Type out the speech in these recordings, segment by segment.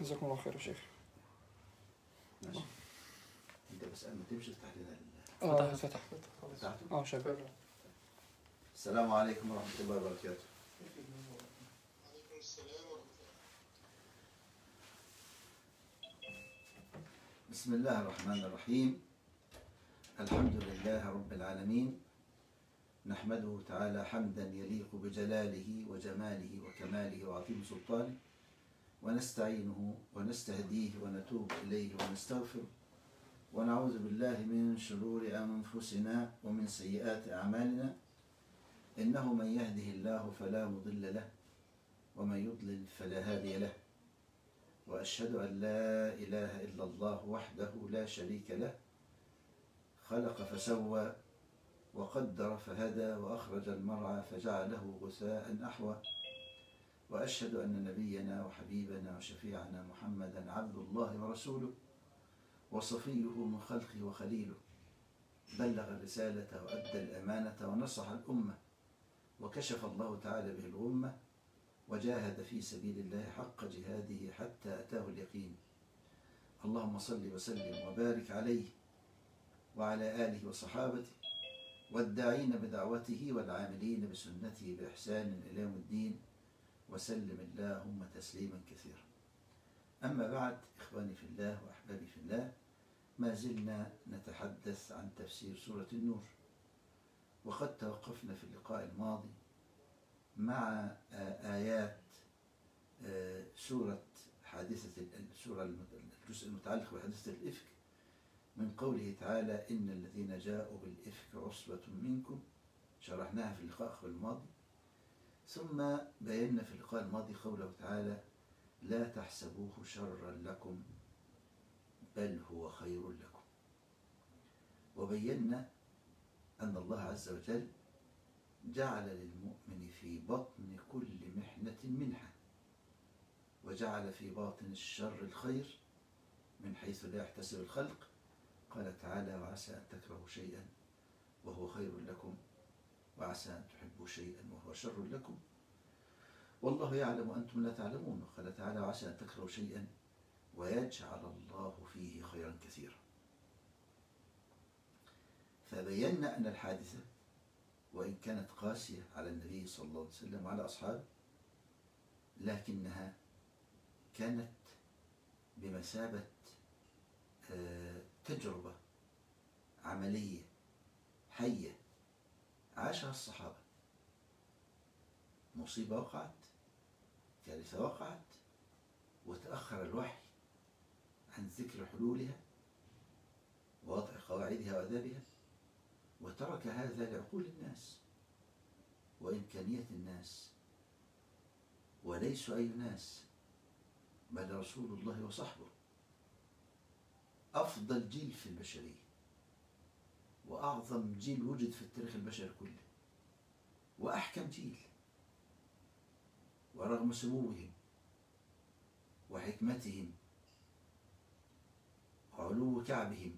جزاكم الله خير يا شيخ. ماشي. انت بس قبل ما تمشي افتح لنا فتح فتحته؟ شغال. السلام عليكم ورحمة الله وبركاته. وعليكم السلام ورحمة الله. بسم الله الرحمن الرحيم. الحمد لله رب العالمين، نحمده تعالى حمدا يليق بجلاله وجماله وكماله وعظيم سلطانه، ونستعينه ونستهديه ونتوب إليه ونستغفره، ونعوذ بالله من شرور أنفسنا ومن سيئات أعمالنا، إنه من يهده الله فلا مضل له ومن يضلل فلا هادي له، وأشهد أن لا إله إلا الله وحده لا شريك له، خلق فسوى وقدر فهدى وأخرج المرعى فجعله غثاء أحوى، وأشهد أن نبينا وحبيبنا وشفيعنا محمدا عبد الله ورسوله وصفيه من خلقه وخليله، بلغ الرسالة وأدى الأمانة ونصح الأمة، وكشف الله تعالى به الغمة، وجاهد في سبيل الله حق جهاده حتى أتاه اليقين. اللهم صل وسلم وبارك عليه وعلى آله وصحابته والداعين بدعوته والعاملين بسنته بإحسان إلى يوم الدين، وسلم اللهم تسليما كثيرا. أما بعد، إخواني في الله وأحبابي في الله، ما زلنا نتحدث عن تفسير سورة النور، وقد توقفنا في اللقاء الماضي مع آيات سورة الجزء المتعلق بحادثة الإفك، من قوله تعالى: إن الذين جاءوا بالإفك عصبة منكم، شرحناها في اللقاء الماضي. ثم بينا في اللقاء الماضي قوله تعالى: لا تحسبوه شرا لكم بل هو خير لكم. وبينا أن الله عز وجل جعل للمؤمن في بطن كل محنة منحة، وجعل في باطن الشر الخير من حيث لا يحتسب الخلق. قال تعالى: وعسى أن تكرهوا شيئا وهو خير لكم، وعسى أن تحبوا شيئا وهو شر لكم، والله يعلم وأنتم لا تعلمون. وقال تعالى: وعسى أن تكرهوا شيئا ويجعل الله فيه خيرا كثيرا. فبينا أن الحادثة وإن كانت قاسية على النبي صلى الله عليه وسلم وعلى أصحابه، لكنها كانت بمثابة تجربة عملية حية عاشها الصحابة. مصيبة وقعت، كارثة وقعت، وتأخر الوحي عن ذكر حلولها ووضع قواعدها وآدابها، وترك هذا لعقول الناس وإمكانية الناس، وليسوا أي ناس، بل رسول الله وصحبه أفضل جيل في البشرية، وأعظم جيل وجد في التاريخ البشري كله، وأحكم جيل. ورغم سموهم وحكمتهم وعلو كعبهم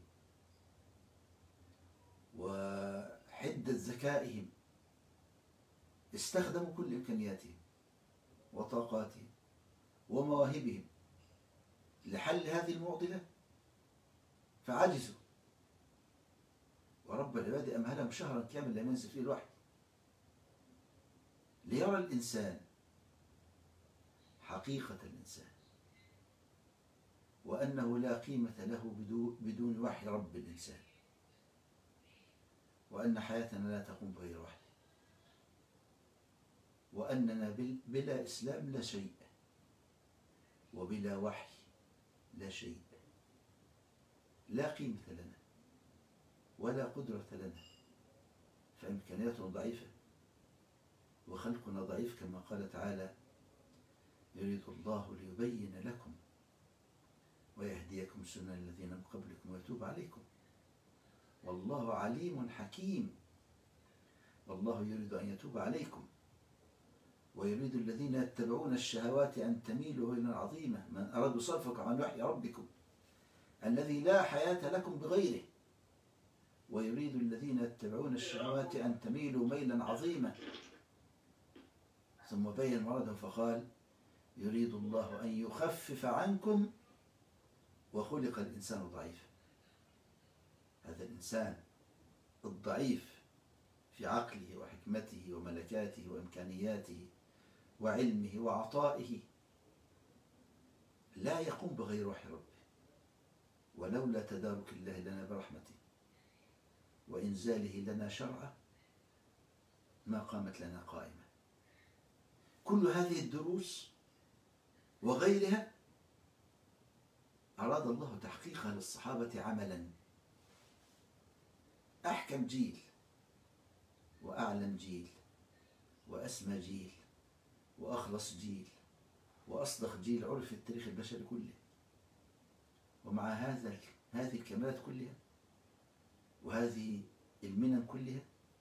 وحدة ذكائهم، استخدموا كل إمكانياتهم وطاقاتهم ومواهبهم لحل هذه المعضلة، فعجزوا، ورب العباد أمهلهم شهرا كاملا لم ينزل فيه الوحي، ليرى الإنسان حقيقة الإنسان، وأنه لا قيمة له بدون وحي رب الإنسان، وأن حياتنا لا تقوم بغير وحي، وأننا بلا إسلام لا شيء، وبلا وحي لا شيء، لا قيمة لنا ولا قدرة لنا، فإمكانياتنا ضعيفة وخلقنا ضعيف، كما قال تعالى: يريد الله ليبين لكم ويهديكم سنن الذين من قبلكم ويتوب عليكم، والله عليم حكيم. والله يريد أن يتوب عليكم، ويريد الذين يتبعون الشهوات أن تميلوا ميلا عظيما، من أرادوا صرفكم عن وحي ربكم الذي لا حياة لكم بغيره، ويريد الذين يتبعون الشهوات أن تميلوا ميلا عظيما. ثم بين مرضهم فقال: يريد الله أن يخفف عنكم وخلق الإنسان ضعيفا. هذا الإنسان الضعيف في عقله وحكمته وملكاته وإمكانياته وعلمه وعطائه لا يقوم بغير وحي ربه، ولولا تدارك الله لنا برحمته وإنزاله لنا شرعه ما قامت لنا قائمة. كل هذه الدروس وغيرها أراد الله تحقيقها للصحابة عملا. أحكم جيل وأعلم جيل وأسمى جيل وأخلص جيل وأصدق جيل عرف في التاريخ البشري كله. ومع هذه الكمالات كلها وهذه المنن كلها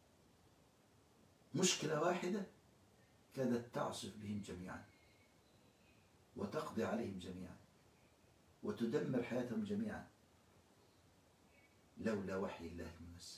مشكلة واحدة كادت تعصف بهم جميعا وتقضي عليهم جميعا وتدمر حياتهم جميعا لولا وحي الله المنزل،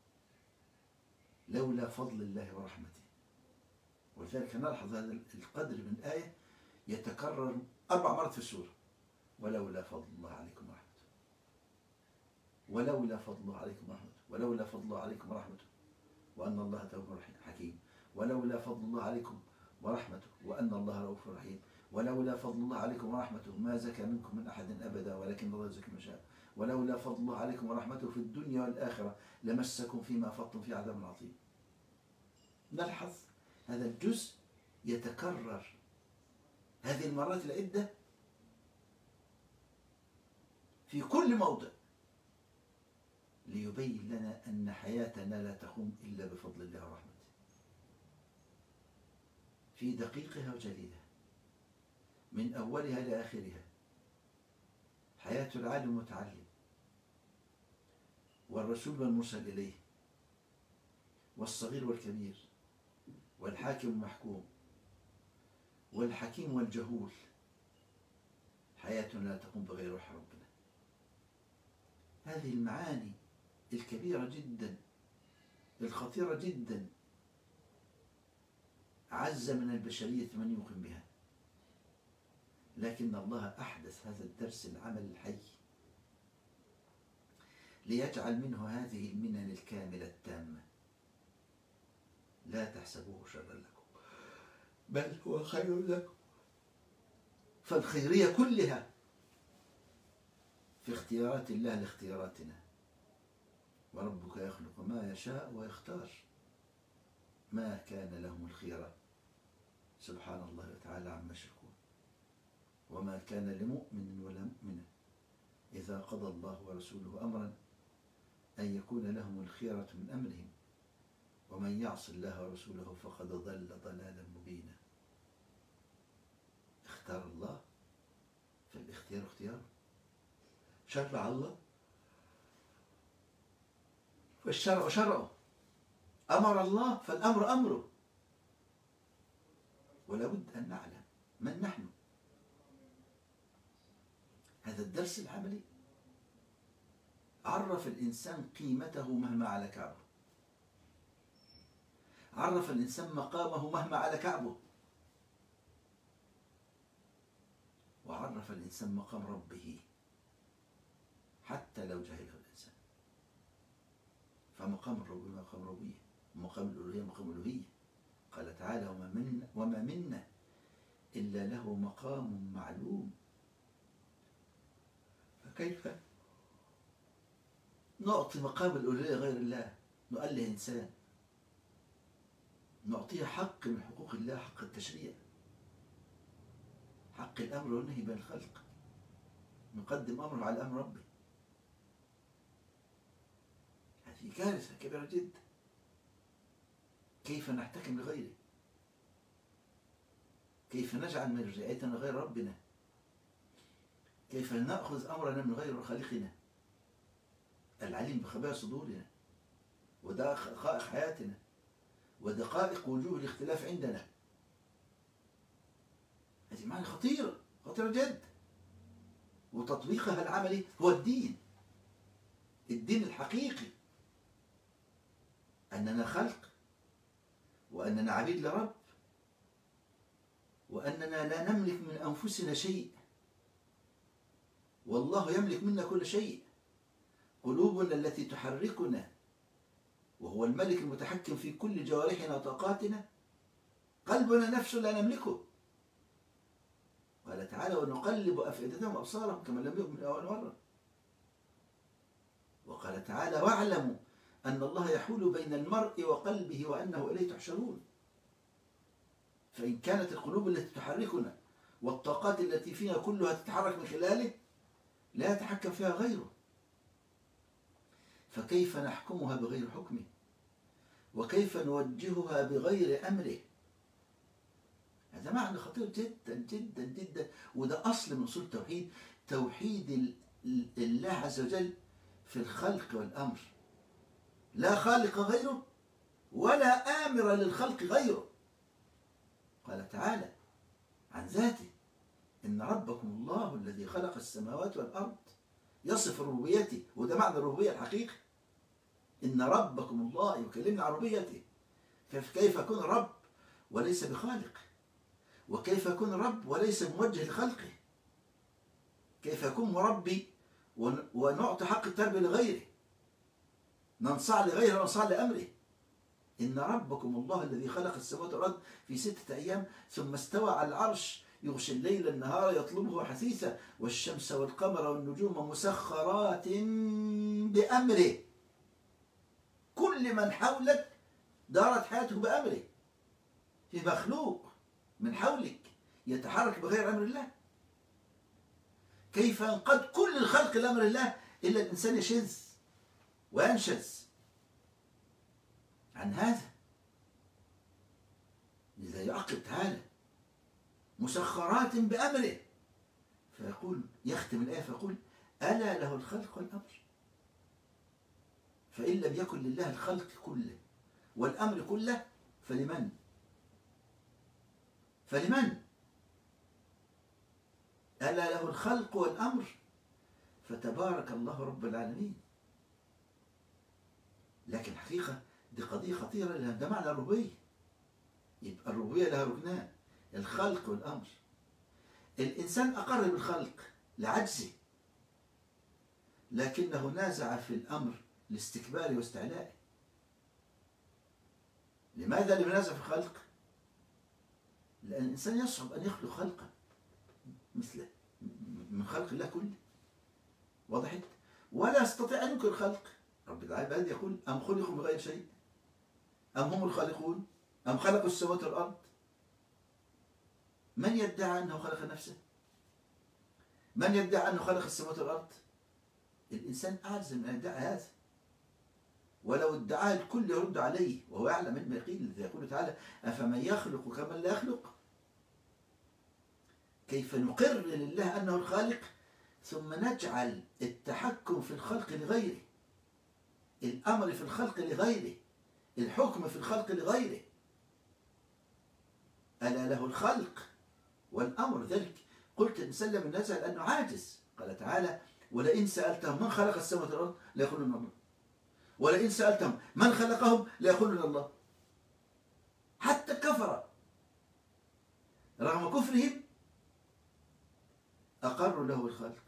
لولا فضل الله ورحمته. ولذلك نلحظ هذا القدر من الآية يتكرر 4 مرات في السورة: ولولا فضل الله عليكم ورحمته، ولولا فضل الله عليكم ورحمته، ولولا فضل الله عليكم ورحمته وأن الله تواب حكيم، ولولا فضل الله عليكم ورحمته وأن الله رؤوف رحيم، ولولا فضل الله عليكم ورحمته ما زكى منكم من أحد أبدا ولكن الله يزكي من شاء، ولولا فضل الله عليكم ورحمته في الدنيا والآخرة لمسكم فيما أفضتم في عذاب عظيم. نلحظ هذا الجزء يتكرر هذه المرات العدة في كل موضع ليبين لنا أن حياتنا لا تقوم إلا بفضل الله ورحمته في دقيقها وجليلها من أولها لآخرها. حياة العالم المتعلم والرسول والمرسل إليه والصغير والكبير والحاكم والمحكوم والحكيم والجهول، حياتنا لا تقوم بغير وحي ربنا. هذه المعاني الكبيرة جدا الخطيرة جدا عز من البشرية من يوقن بها، لكن الله أحدث هذا الدرس العمل الحي ليجعل منه هذه المنن الكاملة التامة. لا تحسبوه شرا لكم بل هو خير لكم. فالخيرية كلها في اختيارات الله لاختياراتنا، وربك يخلق ما يشاء ويختار ما كان لهم الخيرة سبحان الله وتعالى عما يشركون. وما كان لمؤمن ولا مؤمنة إذا قضى الله ورسوله أمرا أن يكون لهم الخيرة من أمرهم ومن يعص الله ورسوله فقد ضل ضلالا مبينا. اختار الله فالاختيار اختياره، شرع الله فالشرع شرعه، أمر الله فالأمر أمره. ولا بد أن نعلم من نحن. هذا الدرس العملي عرف الإنسان قيمته مهما على كعبه، عرف الإنسان مقامه مهما على كعبه، وعرف الإنسان مقام ربه حتى لو جهله الإنسان. فمقام الربوبية مقام ربوبية، ومقام الألوهية مقام ألوهية. قال تعالى: وما منا إلا له مقام معلوم. فكيف نعطي مقام الألوهية غير الله؟ نؤله إنسان، نعطيه حق من حقوق الله، حق التشريع، حق الأمر والنهي بين الخلق، نقدم أمره على أمر ربه. هذه كارثة كبيرة جدا. كيف نحتكم لغيره؟ كيف نجعل من رعايتنا غير ربنا؟ كيف نأخذ أمرنا من غير خالقنا العليم بخبايا صدورنا ودقائق حياتنا ودقائق وجوه الاختلاف عندنا؟ هذه معاني خطيرة خطيرة جدا، وتطبيقها العملي هو الدين الحقيقي، أننا خلق وأننا عبيد لرب وأننا لا نملك من أنفسنا شيء، والله يملك منا كل شيء. قلوبنا التي تحركنا، وهو الملك المتحكم في كل جوارحنا وطاقاتنا، قلبنا نفسه لا نملكه. قال تعالى: ونقلب أفئدتهم وأبصارهم كما لم يؤمن أول مرة. وقال تعالى: واعلموا أن الله يحول بين المرء وقلبه وأنه إليه تحشرون. فإن كانت القلوب التي تحركنا والطاقات التي فينا كلها تتحرك من خلاله، لا يتحكم فيها غيره، فكيف نحكمها بغير حكمه؟ وكيف نوجهها بغير أمره؟ هذا معنى خطير جدا جدا جدا، وده أصل من أصول التوحيد، توحيد الله عز وجل في الخلق والأمر. لا خالق غيره ولا آمر للخلق غيره. قال تعالى عن ذاته: إن ربكم الله الذي خلق السماوات والأرض، يصف ربوبيته، وده معنى الربوبية الحقيقي. إن ربكم الله، يكلمنا عن ربوبيته. كيف يكون رب وليس بخالق؟ وكيف يكون رب وليس موجه لخلقه؟ كيف يكون مربي ونعطي حق التربية لغيره، ننصاع لغيره وننصاع لأمره؟ إن ربكم الله الذي خلق السماوات والأرض في 6 أيام ثم استوى على العرش يغشي الليل النهار يطلبه حثيثا والشمس والقمر والنجوم مسخرات بأمره. كل من حولك دارت حياته بأمره. في مخلوق من حولك يتحرك بغير أمر الله؟ كيف ينقاد كل الخلق لأمر الله إلا الإنسان يشذ وينشز عن هذا؟ لذا يعقب تعالى: مسخرات بأمره. فيقول، يختم الآية فيقول: ألا له الخلق والأمر. فإن لم يكن لله الخلق كله والأمر كله فلمن؟ ألا له الخلق والأمر، فتبارك الله رب العالمين. لكن حقيقة دي قضية خطيرة، لأن ده معنى الربوبية. يبقى الربوبية لها ركنان: الخلق والأمر. الإنسان أقر بالخلق لعجزه، لكنه نازع في الأمر لاستكباره واستعلائه. لماذا لم ينازع في الخلق؟ لأن الإنسان يصعب أن يخلق خلقا مثله من خلق الله كله. وضحت؟ ولا يستطيع أن ينكر خلق رب العباد. يقول: أم خلقوا بغير شيء أم هم الخالقون أم خلقوا السماوات والأرض. من يدعي أنه خلق نفسه؟ من يدعي أنه خلق السماوات والأرض؟ الإنسان أعجز من أن يدعي هذا، ولو ادعاه الكل يرد عليه وهو يعلم مما يقيل. يقول تعالى: أفمن يخلق كمن لا يخلق. كيف نقر لله أنه الخالق ثم نجعل التحكم في الخلق لغيره، الأمر في الخلق لغيره، الحكم في الخلق لغيره؟ ألا له الخلق والأمر. ذلك قلت الإنسان لم ينزع لأنه عاجز. قال تعالى: ولئن سألتهم من خلق السماوات والأرض ليقولون الله، ولئن سألتهم من خلقهم ليقولون الله. حتى الكفرة رغم كفرهم أقروا له الخلق.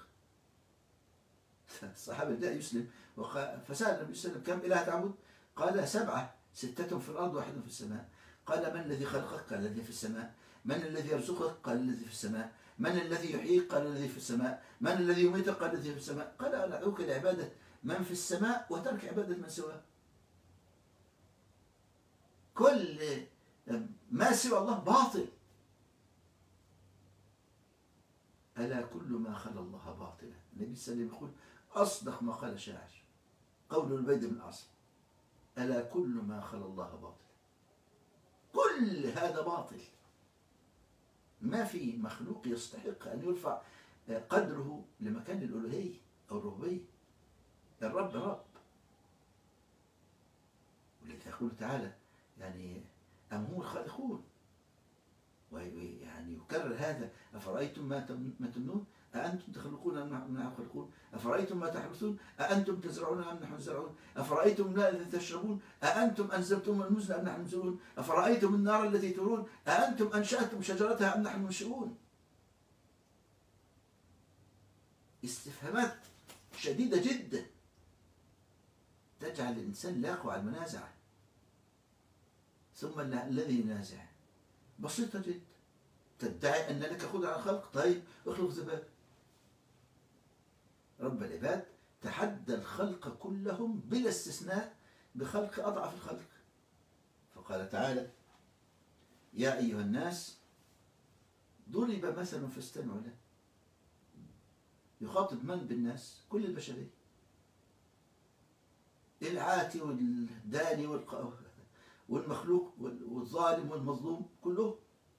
الصحابة جاء يسلم فسأل النبي صلى الله عليه وسلم: كم إله تعبد؟ قال: 7، 6 في الأرض و1 في السماء. قال: من الذي خلقك؟ قال: الذي في السماء. من الذي يرزقك؟ قال: الذي في السماء. من الذي يحييك؟ قال: الذي في السماء. من الذي يميتك؟ قال: الذي في السماء. قال: أنا أدعوك لعبادة من في السماء وترك عبادة من سواه. كل ما سوى الله باطل. ألا كل ما خلا الله باطلا. النبي صلى الله عليه وسلم يقول: أصدق ما قال شاعر قول البيد بن عاصم: ألا كل ما خلا الله باطل. كل هذا باطل. ما في مخلوق يستحق أن يرفع قدره لمكان الألوهية أو الربوبية. الرب رب. ولذلك يقول تعالى: يعني أم هم الخالقون. ويعني يكرر هذا: أفرأيتم ما تمنون أأنتم تخلقون أم نحن الخالقون أفرأيتم ما تحرثون أأنتم تزرعون أم نحن الزارعون أفرأيتم الماء الذي تشربون أأنتم أنزلتم المزن أم نحن المنزلون أفرأيتم النار التي ترون أأنتم أنشأتم شجرتها أم نحن المنشئون. استفهامات شديدة جدا تجعل الإنسان لا يقوى على المنازعة. ثم الذي ينازع بسيطة جدا، تدعي أن لك قدرة على الخلق، طيب اخلق ذباب. رب العباد تحدى الخلق كلهم بلا استثناء بخلق أضعف الخلق، فقال تعالى: يا أيها الناس ضرب مثل فاستمعوا له. يخاطب من بالناس؟ كل البشرية، العاتي والداني والمخلوق والظالم والمظلوم كله.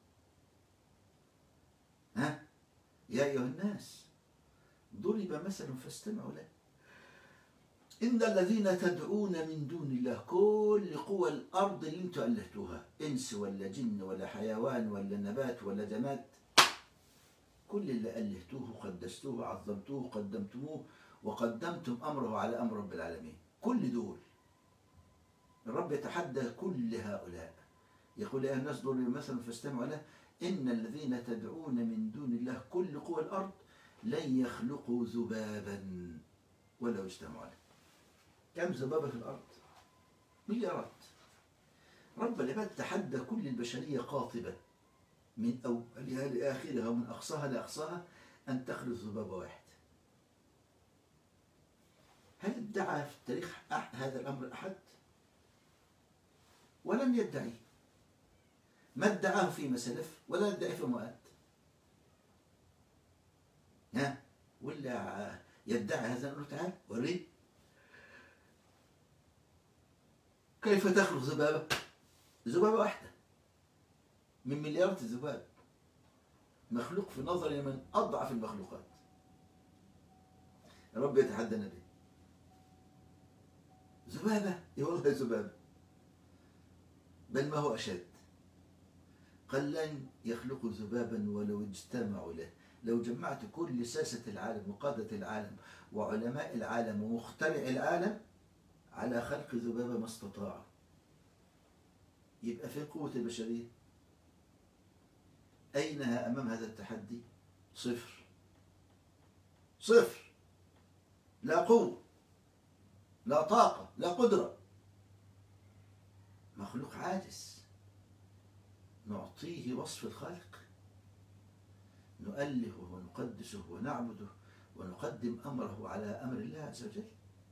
ها؟ يا أيها الناس ضرب مثل فاستمعوا له إن الذين تدعون من دون الله، كل قوى الأرض اللي انتم ألهتوها، إنس ولا جن ولا حيوان ولا نبات ولا جماد، كل اللي ألهتوه قدستوه عظمتوه قدمتموه وقدمتم أمره على أمر رب العالمين، كل دول الرب يتحدى كل هؤلاء، يقول: يا الناس ضرب مثل فاستمعوا له إن الذين تدعون من دون الله كل قوى الأرض لن يخلقوا ذبابا ولو اجتمعوا له. كم ذبابة في الأرض؟ مليارات. رب العباد تحدى كل البشرية قاطبة من أولها لآخرها ومن أقصاها لأقصاها أن تخلق ذبابة واحد. هل ادعى في التاريخ هذا الأمر أحد؟ ولم يدعي، ما ادعاه فيما سلف ولا ادعي فيما آت. ها؟ ولا يدعي هذا الأمر؟ تعالى وريه كيف تخلق ذبابة؟ ذبابة واحدة من مليارات الذباب، مخلوق في نظري من أضعف المخلوقات. رب يتحدى به ذبابة، إيه والله ذبابة، بل ما هو أشد، قال: لن يخلقوا ذبابا ولو اجتمعوا له. لو جمعت كل ساسة العالم وقادة العالم وعلماء العالم ومخترع العالم على خلق ذبابة ما استطاعوا. يبقى في قوة البشرية أينها أمام هذا التحدي؟ صفر، صفر، لا قوة لا طاقة لا قدرة، مخلوق عاجز. نعطيه وصف الخالق، نؤلهه ونقدسه ونعبده ونقدم أمره على أمر الله عز وجل.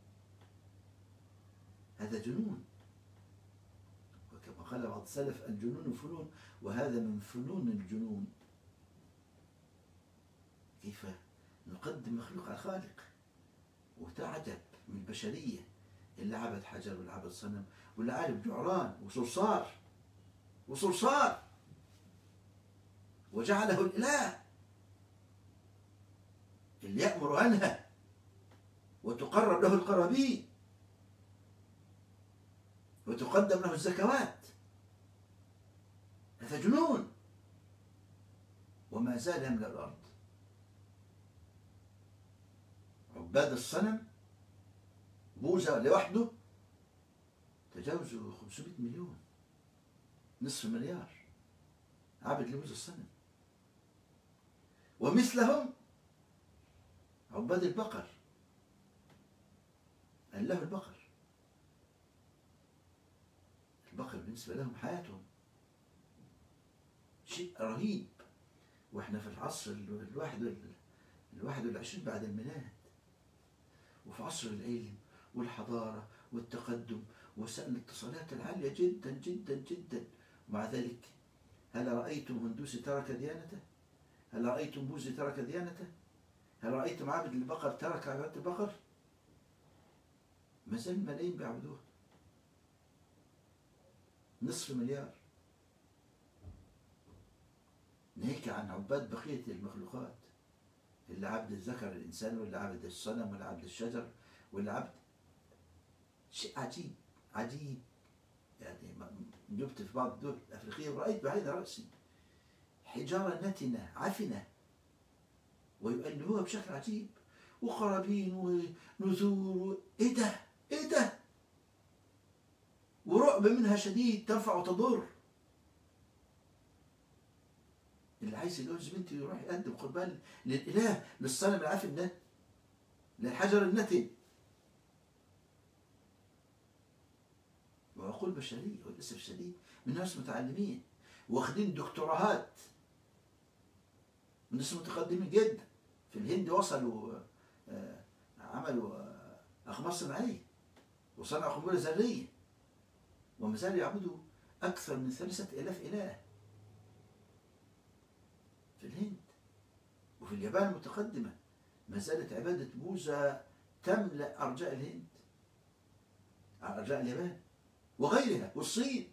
هذا جنون، وكما قال بعض السلف: الجنون فنون، وهذا من فنون الجنون. كيف نقدم مخلوق على خالق؟ وتعجب من البشرية اللي عبد حجر واللي عبد صنم واللي عالم جعران وصرصار وجعله الإله اللي يأمر عنها وتقرب له القرابين وتقدم له الزكوات. هذا جنون، وما زال يملأ الأرض. عباد الصنم بوذا لوحده تجاوزوا 500 مليون، نصف مليار عبد لبوذا الصنم. ومثلهم عباد البقر، الله البقر. البقر بالنسبة لهم حياتهم شيء رهيب، واحنا في العصر الواحد والعشرين بعد الميلاد، وفي عصر العلم والحضارة والتقدم وسائل الاتصالات العالية جدا جدا جدا. ومع ذلك هل رأيتم هندوسي ترك ديانته؟ هل رأيتم بوذي ترك ديانته؟ هل رأيتم عابد البقر ترك عبادة البقر؟ ما زال ملايين بيعبدوها، نصف مليار، ناهيك عن عباد بقية المخلوقات، اللي عبد الذكر الإنسان واللي عبد الصنم واللي عبد الشجر واللي عبد شيء عجيب عجيب. يعني جبت في بعض الدول الأفريقية ورأيت بعيد رأسي حجارة نتنة عفنة ويؤلهوها بشكل عجيب، وقرابين ونذور ايه ده؟ ايه ده؟ ورعب منها شديد، تنفع وتضر. اللي عايز يتجوز بنتي يروح يقدم قربان للاله، للصنم العافن ده، للحجر النتن. وعقول بشريه وللاسف الشديد من ناس متعلمين واخدين دكتوراهات، من ناس متقدمين جدا. في الهند وصلوا عملوا اقمار صناعيه وصنعوا قنبله ذريه، وما زالوا يعبدوا اكثر من 3000 اله في الهند. وفي اليابان المتقدمه ما زالت عباده بوذا تملا ارجاء الهند، ارجاء اليابان وغيرها، والصين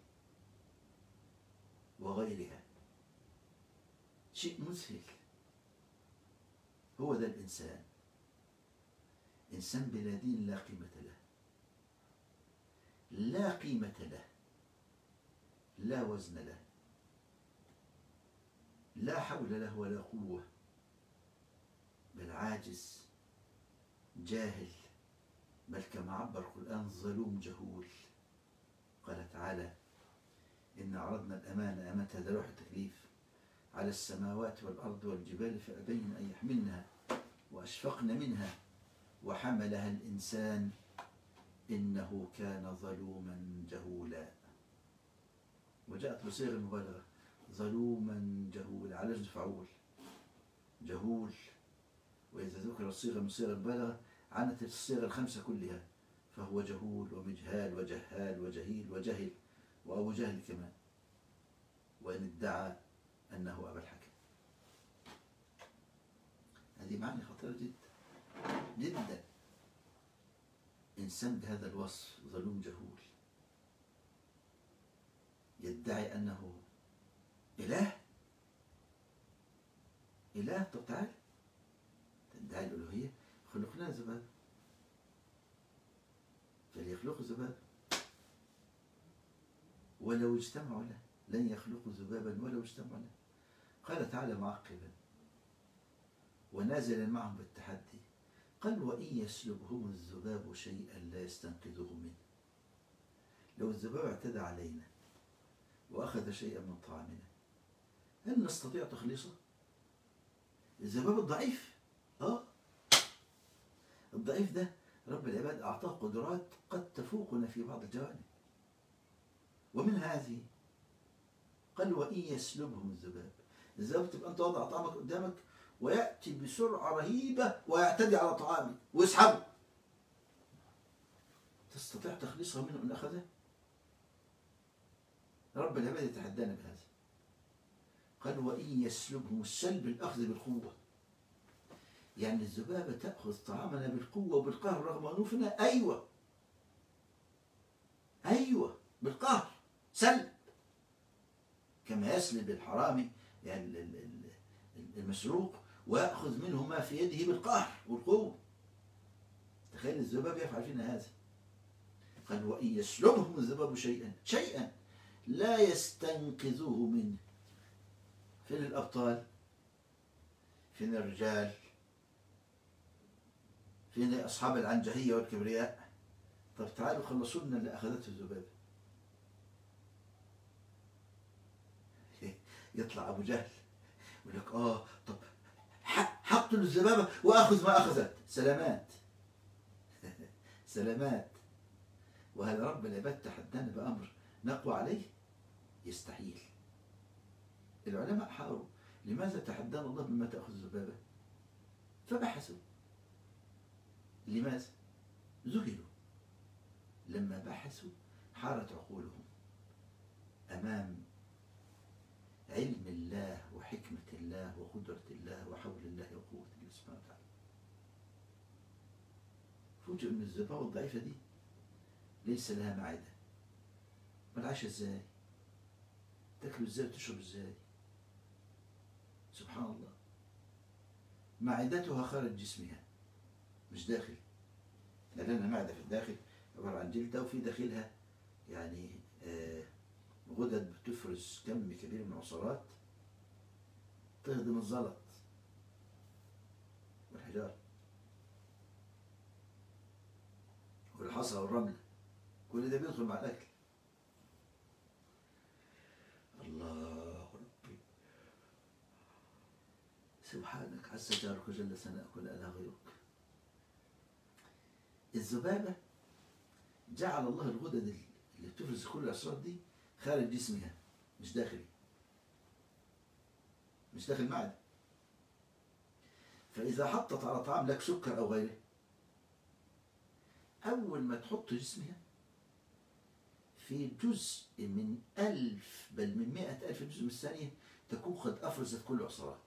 وغيرها. شيء مذهل. هو ده الإنسان، إنسان بلا دين لا قيمة له، لا قيمة له، لا وزن له، لا حول له ولا قوة، بل عاجز جاهل، بل كما عبر القرآن ظلوم جهول. قال تعالى: إن عرضنا الأمانة، أمانة هذا لوح التكليف، على السماوات والأرض والجبال فأبين أن يحملنها وأشفقن منها وحملها الإنسان إنه كان ظلوما جهولا. وجاءت بصيغة المبالغة: ظلوما جهولا، على وزن فعول، جهول. وإذا ذكر الصيغة من صيغ المبالغة عنت الصيغ الخمسة كلها، فهو جهول ومجهال وجهال وجهيل وجهل وأبو جهل كمان، وإن ادعى أنه أبا الحكم. هذه معاني خطيرة جدا جدا. إنسان بهذا الوصف ظلوم جهول يدعي أنه إله. إله؟ طب تعال، تدعي الألوهية. خلقنا ذباب فليخلقوا ذباب ولو اجتمعوا له، لن يخلقوا ذبابا ولو اجتمعوا له. قال تعالى معقبا ونازلا معهم بالتحدي: قال: وإن يسلبهم الذباب شيئا لا يستنقذوه منه. لو الذباب اعتدى علينا وأخذ شيئا من طعامنا، هل نستطيع تخليصه؟ الذباب الضعيف، الضعيف ده رب العباد أعطاه قدرات قد تفوقنا في بعض الجوانب، ومن هذه قال: وإن يسلبهم الذباب. الذباب تبقى أنت وضع طعامك قدامك ويأتي بسرعة رهيبة ويعتدي على طعامك ويسحبه، تستطيع تخليصه منه إن أخذه؟ رب العباد يتحدانا بهذا. قال: وإن يسلبهم، السلب الأخذ بالقوة، يعني الذبابة تأخذ طعامنا بالقوة وبالقهر رغم أنوفنا. أيوة بالقهر، سلب، كما يسلب الحرامي يعني المسروق ويأخذ منه ما في يده بالقهر والقوة. تخيل الذباب يفعل فينا هذا. قال: وإن يسلبهم الذباب شيئا لا يستنقذوه منه. فين الأبطال؟ فين الرجال؟ فين أصحاب العنجهية والكبرياء؟ طب تعالوا خلصوا لنا اللي أخذته الذبابة. يطلع أبو جهل يقول لك: طب حقتل الذبابة وأخذ ما أخذت. سلامات سلامات. وهل رب العباد تحدانا بأمر نقوى عليه؟ يستحيل. العلماء حاروا: لماذا تحدانا الله بما تأخذ الذبابة؟ فبحثوا لماذا؟ ذهلوا. لما بحثوا حارت عقولهم أمام علم الله وحكمة الله وقدرة الله وحول الله وقوة الله سبحانه وتعالى. فوجئوا أن الذبابة الضعيفة دي ليس لها معدة، ما عايشة ازاي؟ تاكل ازاي وتشرب ازاي؟ سبحان الله. معدتها خارج جسمها مش داخل. لنا معدة في الداخل عبارة عن جلدة، وفي داخلها يعني غدد بتفرز كم كبير من العصارات تهضم الزلط. والحجارة والحصى والرمل، كل ده بيدخل مع الأكل. الله ربي سبحانك عز جارك وجل ثناؤك ولا إله غيرك. الذبابة جعل الله الغدد اللي بتفرز كل الأسرار دي خارج جسمها، مش داخلي، مش داخل المعدة. فإذا حطت على طعام لك سكر أو غيره، أول ما تحط جسمها في جزء من 1000 بل من 100,000 جزء من الثانية تكون قد أفرزت كل العصارات،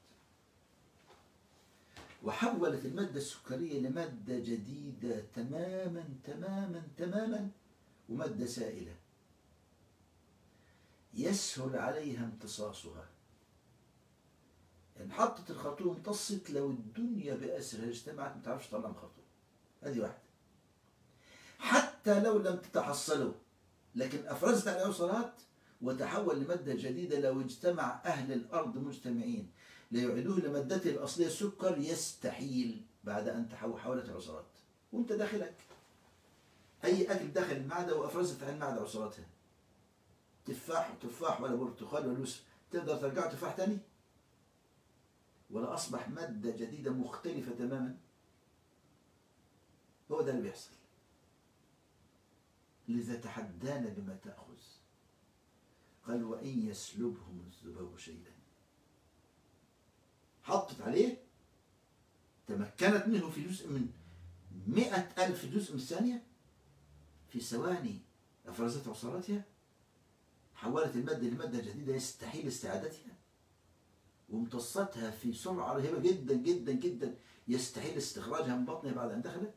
وحولت المادة السكرية لمادة جديدة تماما تماما تماما، ومادة سائلة يسهل عليها امتصاصها. يعني حطت الخرطوم امتصت، لو الدنيا بأسرها اجتمعت ما تعرفش تطلع من الخرطوم. هذه واحدة. حتى لو لم تتحصله لكن أفرزت عليه عصارات وتحول لمادة جديدة، لو اجتمع أهل الأرض مجتمعين ليعيدوه لمادته الأصلية السكر، يستحيل بعد أن حولت العصارات. وأنت داخلك أي أكل داخل المعدة وأفرزت عن المعدة عصاراتها، تفاح ولا برتقال ولا يوسف، تقدر ترجعه تفاح تاني؟ ولا أصبح مادة جديدة مختلفة تماما؟ هو ده اللي بيحصل. لذا تحدانا بما تأخذ. قال وإن يسلبهم الذباب شيئا، حطت عليه تمكنت منه في جزء من 100,000 جزء من الثانية، في ثواني أفرزت عصاراتها، حولت المادة لمادة جديدة يستحيل استعادتها، وامتصتها في سرعة رهيبة جدا جدا جدا يستحيل استخراجها من بطنها بعد أن دخلت.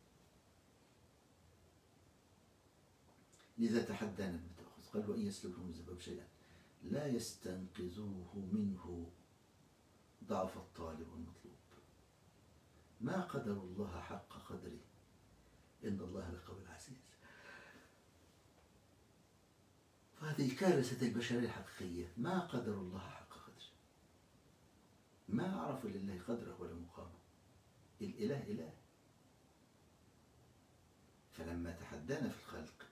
لذا تحدانا بما تأخذ. قال وإن يسلبهم الذباب شيئا لا يستنقذوه منه ضعف الطالب والمطلوب. ما قدر الله حق قدره إن الله لقوي عزيز. فهذه كارثة البشرية الحقيقية، ما قدر الله حق قدره، ما عرفوا لله قدره ولا مقامه. الإله إله. فلما تحدانا في الخلق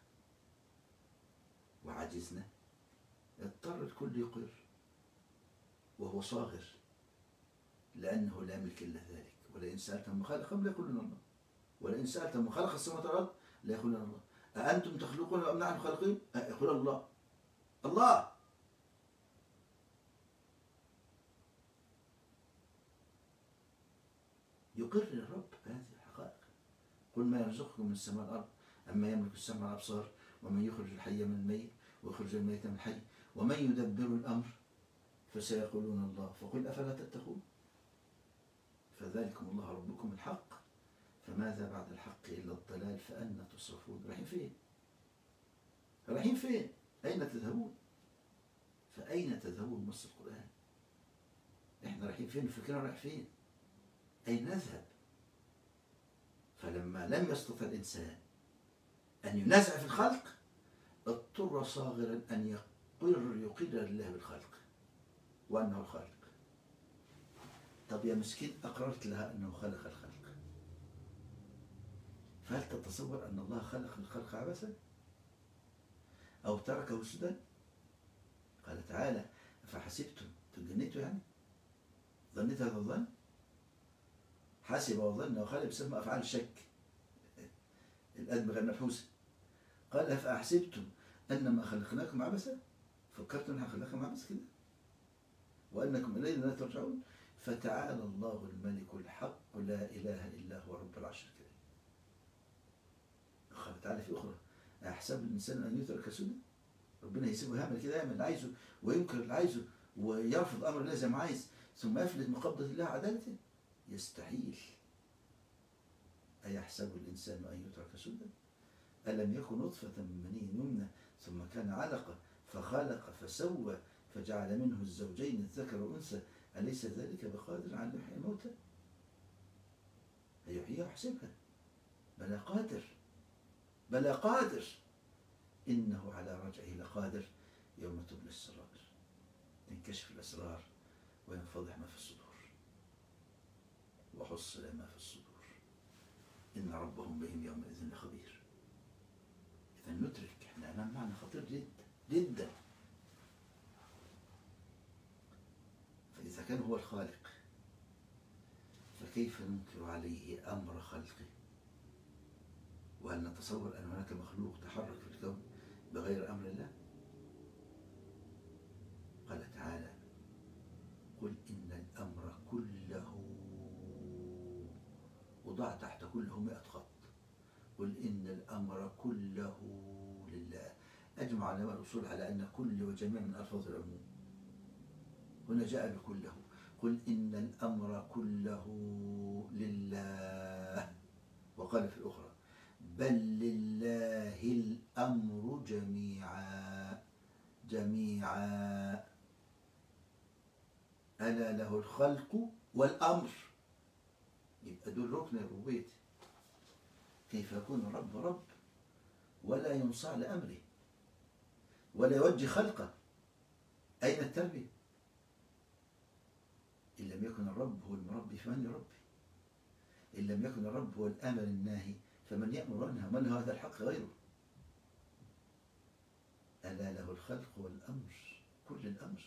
وعجزنا اضطر الكل يقر وهو صاغر، لأنه لا ملك إلا ذلك. ولئن سألتهم من خلقهم ليقولون الله، ولئن سألتهم من خلق السماوات والأرض ليقولون الله، أأنتم تخلقون أم نحن خالقين؟ يقول الله. الله يقر الرب بهذه الحقائق. قل ما يرزقكم من السماء والأرض أما يملك السمع والأبصار ومن يخرج الحي من الميت ويخرج الميت من الحي ومن يدبر الأمر فسيقولون الله فقل أفلا تتقون. فذلكم الله ربكم الحق فماذا بعد الحق إلا الضلال فأنا تصرفون. رايحين فين؟ رايحين فين؟ أين تذهبون؟ فأين تذهبون نص القرآن؟ إحنا رايحين فين؟ فكرنا رايح فين؟ أين نذهب؟ فلما لم يستطع الإنسان أن ينازع في الخلق اضطر صاغرا أن يقر لله بالخلق وأنه الخالق. طب يا مسكين أقررت لها أنه خلق الخلق، فهل تتصور أن الله خلق الخلق عبثا أو تركه سدى؟ قال تعالى فحسبتم، تجنيتوا يعني؟ ظنيت هذا الظن؟ حسب وظن وخلق بسمى أفعال الشك، الأدب غير مبحوثة. قال فأحسبتم أنما خلقناكم عبثا، فكرتم أن خلقناكم عبثا كده وأنكم إلينا لا ترجعون. فتعالى الله الملك الحق لا إله إلا هو رب العرش الكريم. قال تعالى في أخرى أحسب الإنسان أن يترك سدى؟ ربنا يسيبه يعمل كده، يعمل اللي عايزه وينكر اللي عايزه ويرفض أمر الله زي ما عايز ثم يفلت من قبضة الله عدالته؟ يستحيل. أيحسب الإنسان أن يترك سدى؟ ألم يكن نطفة من مني يمنى ثم كان علقة فخلق فسوى فجعل منه الزوجين الذكر والأنثى أليس ذلك بقادر على أن يحيي الموتى؟ هيحييها ويحسبها؟ بلى قادر، بلى قادر، إنه على رجعه لقادر. يوم تبلى السرائر تنكشف الأسرار وينفضح ما في الصدور. حصل ما في الصدور إن ربهم بهم يومئذ لخبير. إذا ندرك إحنا أمام معنى خطير جدا جدا. فإذا كان هو الخالق فكيف ننكر عليه أمر خلقه؟ وهل نتصور أن هناك مخلوق تحرك في الكون بغير أمر الله؟ قال تعالى: قل إن الأمر كله، وضع تحت كله 100 خط. قل إن الأمر كله لله. أجمع علماء الأصول على أن كل وجميع من ألفاظ العموم. هنا جاء بكله. قل إن الأمر كله لله. وقال في الأخرى: بل لله الأمر جميعا جميعا ألا له الخلق والأمر. يبقى دول ركن الربوبية. كيف يكون الرب رب ولا ينصاع لأمره ولا يوجه خلقه؟ أين التربية؟ إن لم يكن الرب هو المربي فمن يربي؟ إن لم يكن الرب هو الآمر الناهي فمن يأمر عنها؟ من هو هذا الحق غيره؟ ألا له الخلق والأمر، كل الأمر.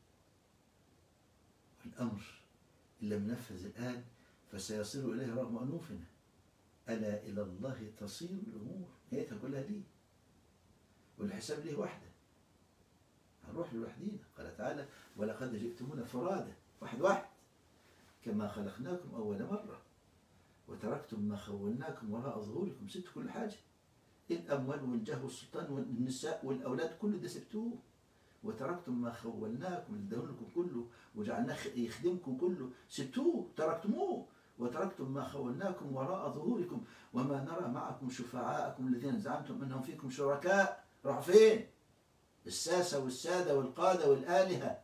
والأمر إن لم ينفذ الآن فسيصير إليه رغم أنوفنا. ألا إلى الله تصير الأمور، نهايتها كلها ليه، والحساب ليه وحده. هنروح لوحدينا. قال تعالى: ولقد جئتمونا فرادا، واحد واحد، كما خلقناكم أول مرة وتركتم ما خولناكم وراء ظهوركم. سبت كل حاجة، الأموال والجاه والسلطان والنساء والأولاد كله ده سبتوه. وتركتم ما خولناكم، ادهولكم كله وجعلناه يخدمكم كله، سبتوه تركتموه. وتركتم ما خولناكم وراء ظهوركم وما نرى معكم شفعاءكم الذين زعمتم أنهم فيكم شركاء. راحوا فين؟ الساسة والسادة والقادة والآلهة.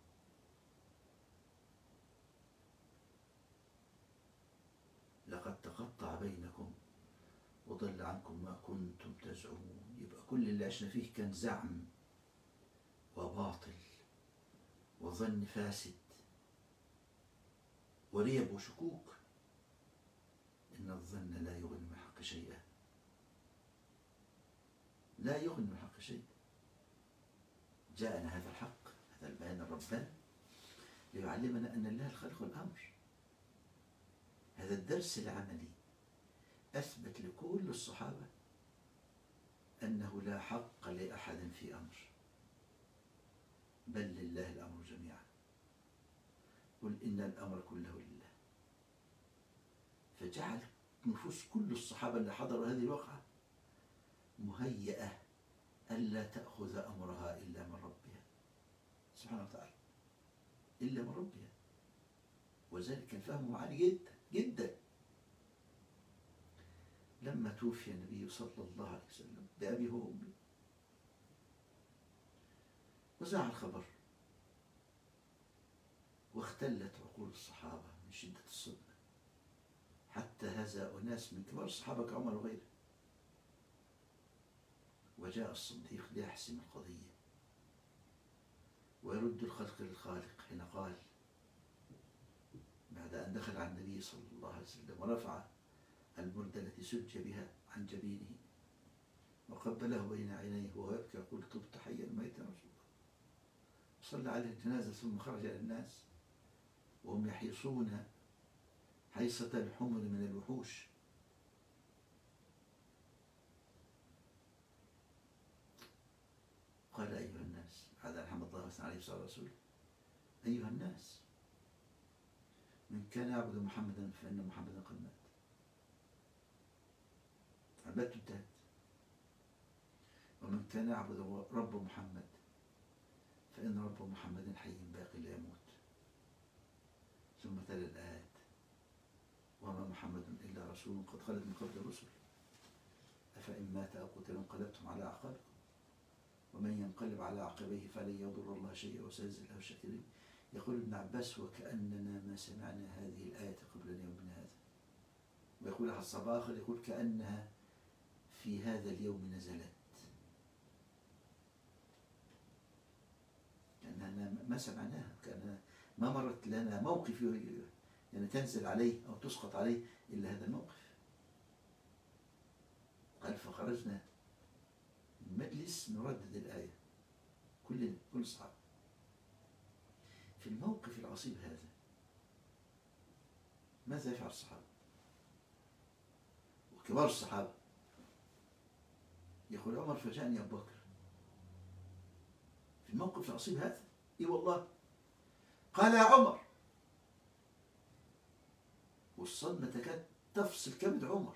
لقد تقطع بينكم وضل عنكم ما كنتم تزعمون. يبقى كل اللي عشنا فيه كان زعم وباطل وظن فاسد وريب وشكوك. إن الظن لا يغني من الحق شيئا، لا يغني من الحق شيئا. جاءنا هذا الحق، هذا البيان الرباني ليعلمنا أن الله الخلق والأمر. هذا الدرس العملي أثبت لكل الصحابة أنه لا حق لأحد في أمر، بل لله الأمر جميعا. قل إن الأمر كله لله. فجعل نفوس كل الصحابة اللي حضروا هذه الوقعة مهيئة ألا تأخذ أمرها إلا من ربها سبحانه وتعالى، إلا من ربها. وذلك كان فهمه عالي جدا جدا. لما توفي النبي صلى الله عليه وسلم بأبي وأمي وزاع الخبر واختلت عقول الصحابة من شدة الصدمة، حتى هزا أناس من كبار الصحابة كعمر وغيره. وجاء الصديق ليحسم القضية ويرد الخلق للخالق حين قال بعد أن دخل على النبي صلى الله عليه وسلم ورفع البردة التي سج بها عن جبينه وقبله بين عينيه وهو يبكي يقول: طبت حيا ميتا رسول. صلى عليه الجنازة ثم خرج إلى الناس وهم يحيصون حيصة الحمر من الوحوش. قال: أيها الناس، هذا محمد الله وسلم عليه الصلاة والسلام: أيها الناس، من كان يعبد محمدا فإن محمدا قد مات. عبادته انتهت. ومن كان يعبد رب محمد فإن رب محمد حي باقي لا يموت. ثم تلا الآيات: وما محمد إلا رسول قد خلت من قبل الرسل أفإن مات أو قتل انقلبتم على أعقابكم ومن ينقلب على عقبيه فلن يضر الله شيئا وسيجزي الله الشاكرين. يقول ابن عباس: وكأننا ما سمعنا هذه الآية قبل يومنا هذا. ويقول الصباخر يقول: كأنها في هذا اليوم نزلت، كأننا ما سمعناها، كأننا ما مرت لنا موقف يعني تنزل عليه أو تسقط عليه إلا هذا الموقف. قال فخرجنا من المجلس نردد الآية كل الصحابة. في الموقف العصيب هذا ماذا يفعل الصحابة وكبار الصحابة؟ يقول عمر فجاءني أبو بكر في الموقف العصيب هذا. إي والله. قال يا عمر، والصدمة تكاد تفصل كبد عمر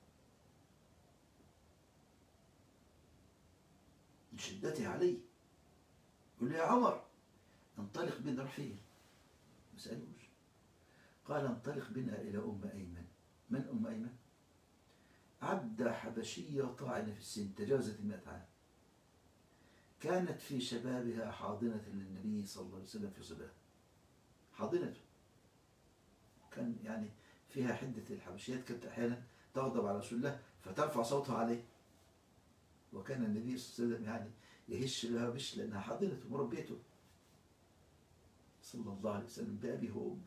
من شدتها عليه. يقول له يا عمر انطلق بنا، نروح فين؟ ما سألوش. قال انطلق بنا إلى أم أيمن. من أم أيمن؟ عبدة حبشية طاعنة في السن، تجاوزت 100 عام، كانت في شبابها حاضنة للنبي صلى الله عليه وسلم في صباه، حاضنته. كان يعني فيها حدة الحبشيات كانت أحيانا تغضب على رسول الله فترفع صوتها عليه، وكان النبي صلى الله عليه وسلم يعني يهش لها بش لأنها حاضنته مربيته صلى الله عليه وسلم بأبيه وأمه.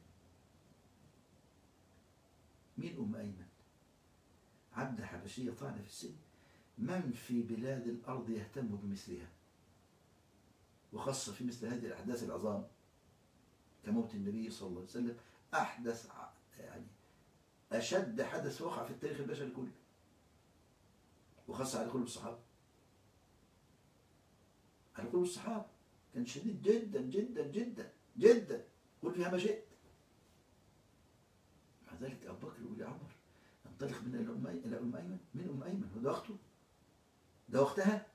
مين أم أيمن؟ عبدة حبشية طعنة في السن، من في بلاد الأرض يهتم بمثلها، وخاصة في مثل هذه الأحداث العظام كموت النبي صلى الله عليه وسلم، أحدث يعني أشد حدث وقع في التاريخ البشري كله، وخاصة على كل الصحابة. على كل الصحابة كان شديد جدا جدا جدا جدا، قل فيها ما شئت. مع ذلك أبو بكر يقول يا عمر انطلق بنا إلى أم أيمن. من أم أيمن؟ هو ده أخته؟ ده أختها؟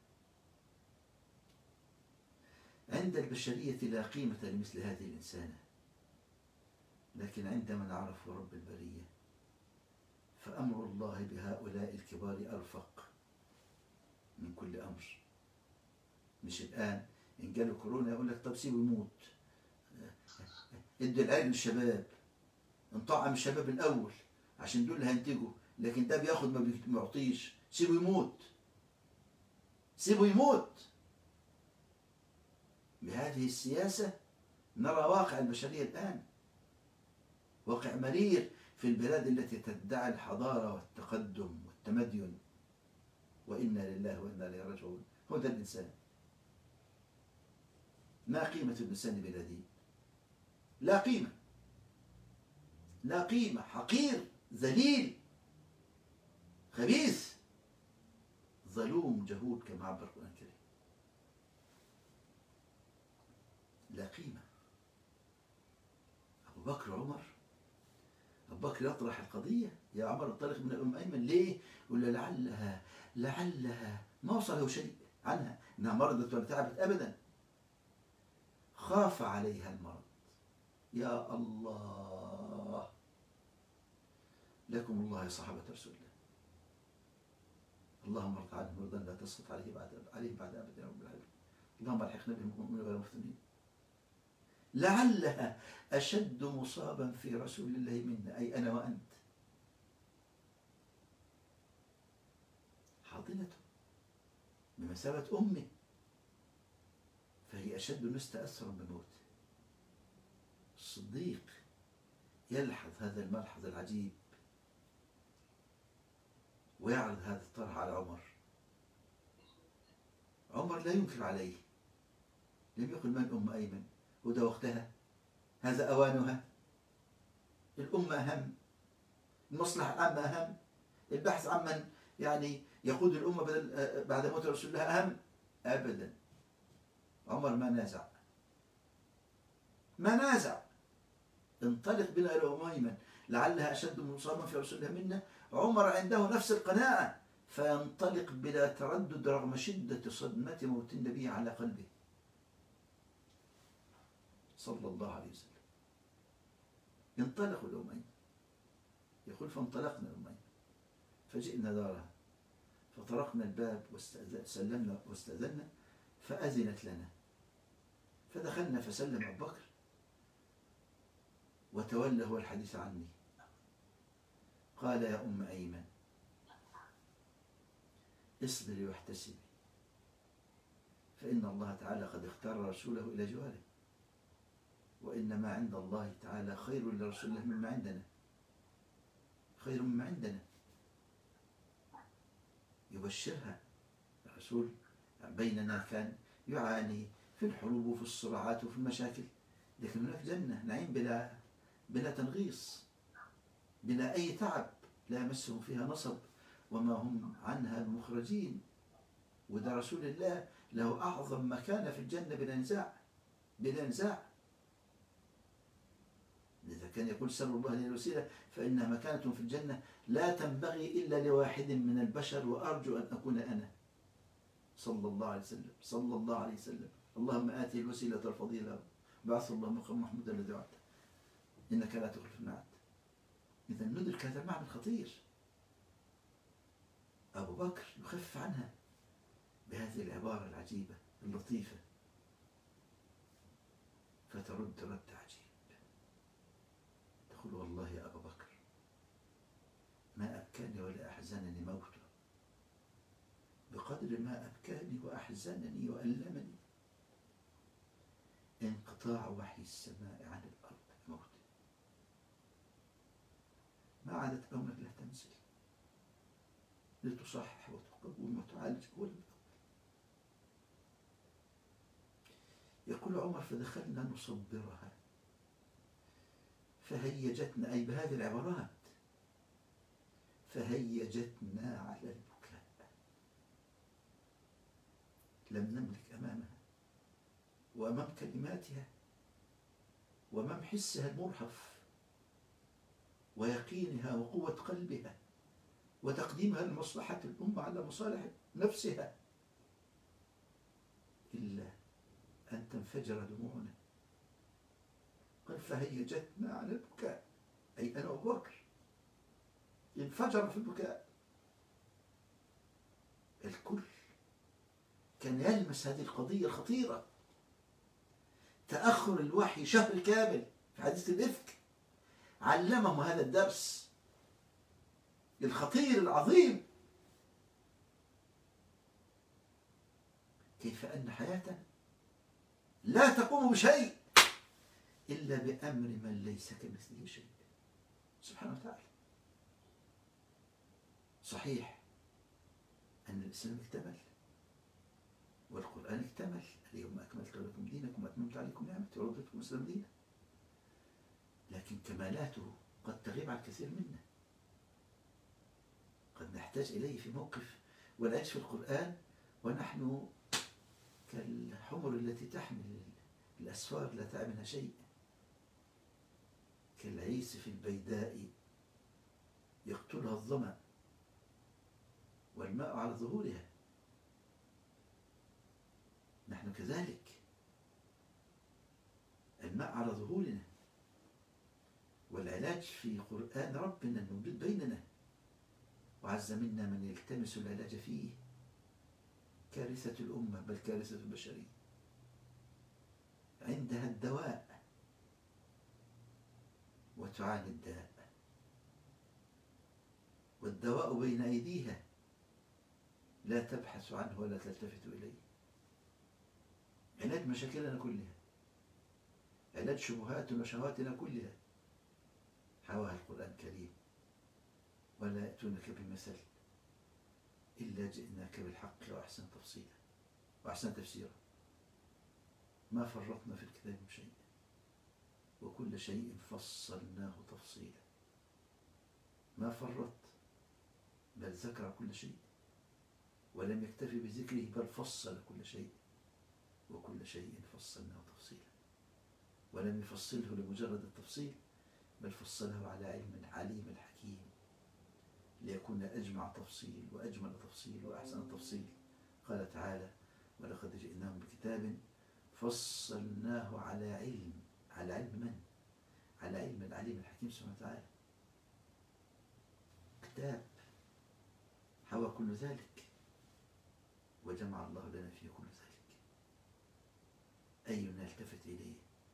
عند البشرية لا قيمة لمثل هذه الإنسانة، لكن عند من عرفوا رب البرية فأمر الله بهؤلاء الكبار أرفق من كل أمر. مش الآن إن جاله كورونا يقول لك طب سيبه يموت، ادي العلم للشباب، انطعم الشباب الأول عشان دول اللي هينتجوا، لكن ده بياخد ما بيعطيش، سيبه يموت، سيبه يموت. بهذه السياسة نرى واقع البشرية الآن، واقع مرير في البلاد التي تدعي الحضارة والتقدم والتمدن، وإنا لله وإنا إليه راجعون. هو ده الإنسان. ما قيمة الإنسان بلا دين؟ لا قيمة، لا قيمة، حقير، ذليل، خبيث، ظلوم، جهود، كما عبر القرآن الكريم. لا قيمة. أبو بكر وعمر، أبو بكر يطرح القضية، يا عمر انطلق من أم أيمن. ليه؟ يقول له لعلها ما وصله شيء عنها إنها مرضت ولا تعبت أبدا، خاف عليها المرض. يا الله، لكم الله يا صحابة رسول الله، اللهم ارض عنهم رضا لا تسقط عليه بعد أبد يا رب العالمين، اللهم الحقنا بهم المؤمنين غير المفتونين. لعلها أشد مصابا في رسول الله منا، أي أنا وأنت. حاضنته بمثابة أمه، فهي أشد الناس تأثرا بموته. الصديق يلحظ هذا الملحظ العجيب ويعرض هذا الطرح على عمر. عمر لا ينكر عليه، لم يقل من أم أيمن، وده وقتها، هذا أوانها، الأمة أهم، المصلحة العامة أهم، البحث عمن يعني يقود الأمة بعد موت رسول الله أهم. أبدا، عمر ما نازع. انطلق بنا إلى أم أيمن لعلها أشد مصابا في رسول الله منا. عمر عنده نفس القناعة، فينطلق بلا تردد رغم شدة صدمة موت النبي على قلبه صلى الله عليه وسلم. ينطلق إلى أم أيمن، يقول فانطلقنا إلى أم أيمن فجئنا دارها فطرقنا الباب وسلمنا واستأذنا فأذنت لنا، فدخلنا فسلم أبو بكر وتولى هو الحديث عني. قال يا أم أيمن اصبري واحتسبي، فإن الله تعالى قد اختار رسوله إلى جواره. وإن ما عند الله تعالى خير لرسول الله مما عندنا، خير مما عندنا. يبشرها الرسول. بيننا كان يعاني في الحروب وفي الصراعات وفي المشاكل، لكن هناك جنة نعيم بلا تنغيص، بلا أي تعب، لا يمسهم فيها نصب وما هم عنها بمخرجين. وده رسول الله له أعظم مكانة في الجنة بلا نزاع، بلا نزاع. إذا كان يقول سلوا الله لي الوسيلة فإنها مكانة في الجنة لا تنبغي إلا لواحد من البشر، وأرجو أن أكون أنا، صلى الله عليه وسلم، صلى الله عليه وسلم. اللهم آتي الوسيلة الفضيلة بعث الله مقام محمود الذي وعده إنك لا تخلف الميعاد. إذا ندرك هذا المعنى الخطير. أبو بكر يخف عنها بهذه العبارة العجيبة اللطيفة، فترد رد عجيب، تقول والله يا أبا بكر ما أبكاني ولا أحزنني موته بقدر ما أبكاني وأحزنني وألمني انقطاع وحي السماء عن الأرض موت. ما عادت أمرك لا تنزل لتصحح وتقوم وتعالج أولا. يقول عمر فدخلنا نصبرها فهيجتنا، أي بهذه العبارات، فهيجتنا على البكاء، لم نملك أمامها وأمام كلماتها وأمام حسها المرهف ويقينها وقوة قلبها وتقديمها لمصلحة الأمة على مصالح نفسها، إلا أن تنفجر دموعنا. قال فهيجتنا على البكاء، أي أنا أبو بكر انفجر في البكاء. الكل كان يلمس هذه القضية الخطيرة، تأخر الوحي شهر كامل في حديث الإفك علمهم هذا الدرس الخطير العظيم، كيف أن حياتنا لا تقوم بشيء إلا بأمر من ليس كمثله شيء سبحانه وتعالى. صحيح أن الإسلام اكتمل والقرآن اكتمل، اليوم أكملت لكم دينكم وأتممت عليكم نعمتي ورضيت لكم الإسلام دينا، لكن كمالاته قد تغيب عن كثير منا، قد نحتاج إليه في موقف والعيش في القرآن ونحن كالحمر التي تحمل الأسفار لا تعي منها شيء، كالعيس في البيداء يقتلها الظمأ والماء على ظهورها. نحن كذلك، الماء على ظهورنا، والعلاج في قرآن ربنا الموجود بيننا، وعز منا من يلتمس العلاج فيه. كارثة الأمة بل كارثة البشرية، عندها الدواء وتعاني الداء، والدواء بين أيديها لا تبحث عنه ولا تلتفت إليه. علاج مشاكلنا كلها، علاج شبهات وشهواتنا كلها حواها القرآن الكريم، ولا يأتونك بمثل إلا جئناك بالحق وأحسن تفصيلا وأحسن تفسيرا. ما فرطنا في الكتاب من شيء وكل شيء فصلناه تفصيلا. ما فرط بل ذكر كل شيء، ولم يكتفي بذكره بل فصل كل شيء، وكل شيء فصلناه تفصيلا. ولم يفصله لمجرد التفصيل بل فصله على علم عليم حكيم ليكون أجمع تفصيل وأجمل تفصيل وأحسن تفصيل. قال تعالى ولقد جئناهم بكتاب فصلناه على علم. على علم من؟ على علم العليم الحكيم سبحانه وتعالى. كتاب حوى كل ذلك وجمع الله لنا فيه كل ذلك، أينا التفت إليه.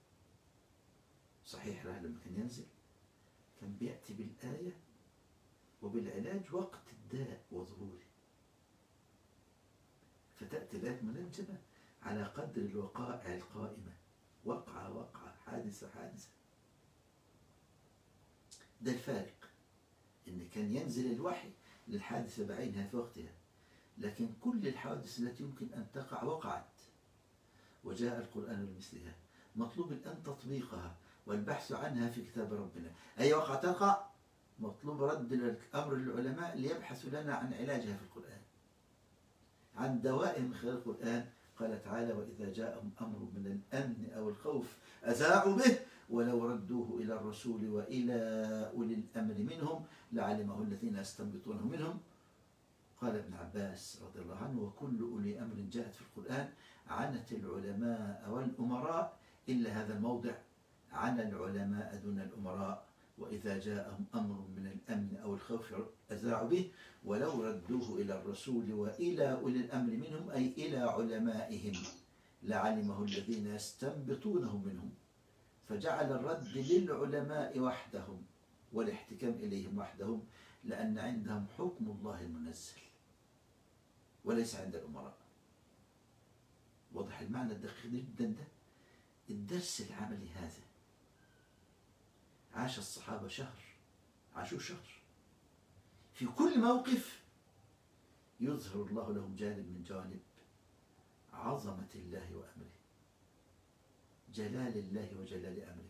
صحيح لما كان ينزل كان بيأتي بالآية وبالعلاج وقت الداء وظهوره، فتأتي الآيات منجمة على قدر الوقائع القائمة، وقعة حادثة ده الفارق، إن كان ينزل الوحي للحادثة بعينها في وقتها، لكن كل الحوادث التي يمكن أن تقع وقعت، وجاء القرآن لمثلها. مطلوب الآن تطبيقها والبحث عنها في كتاب ربنا. أي وقع تقع مطلوب رد الأمر للعلماء ليبحثوا لنا عن علاجها في القرآن، عن دوائها من خلال القرآن. قال تعالى: وإذا جاءهم أمر من الأمن أو الخوف أذاعوا به ولو ردوه إلى الرسول وإلى أولي الأمر منهم لعلمه الذين يستنبطونه منهم. قال ابن عباس رضي الله عنه: وكل أولي أمر جاءت في القرآن عنت العلماء والأمراء إلا هذا الموضع، عن العلماء دون الأمراء. وإذا جاءهم أمر من الأمن أو الخوف أذاعوا به ولو ردوه إلى الرسول وإلى أولي الأمر منهم، أي إلى علمائهم، لعلمه الذين يستنبطونه منهم. فجعل الرد للعلماء وحدهم والاحتكام إليهم وحدهم، لأن عندهم حكم الله المنزل وليس عند الأمراء. واضح المعنى الدقيق جدا ده؟ الدرس العملي هذا عاش الصحابة شهر، عاشوا شهر في كل موقف يظهر الله لهم جانب من جوانب عظمة الله وأمره، جلال الله وجلال أمره،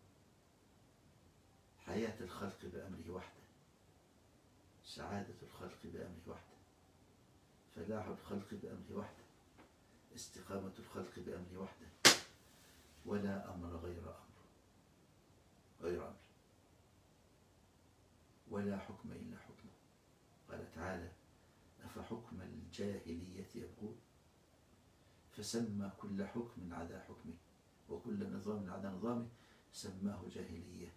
حياة الخلق بأمره وحده، سعادة الخلق بأمره وحده، فلاح الخلق بأمره وحده، استقامة الخلق بأمره وحده، ولا أمر غير أمر، ولا حكم إلا حكمه. قال تعالى: أفحكم الجاهلية يبغون، فسمى كل حكم عدا حكمه وكل نظام عدا نظامه، سماه جاهلية،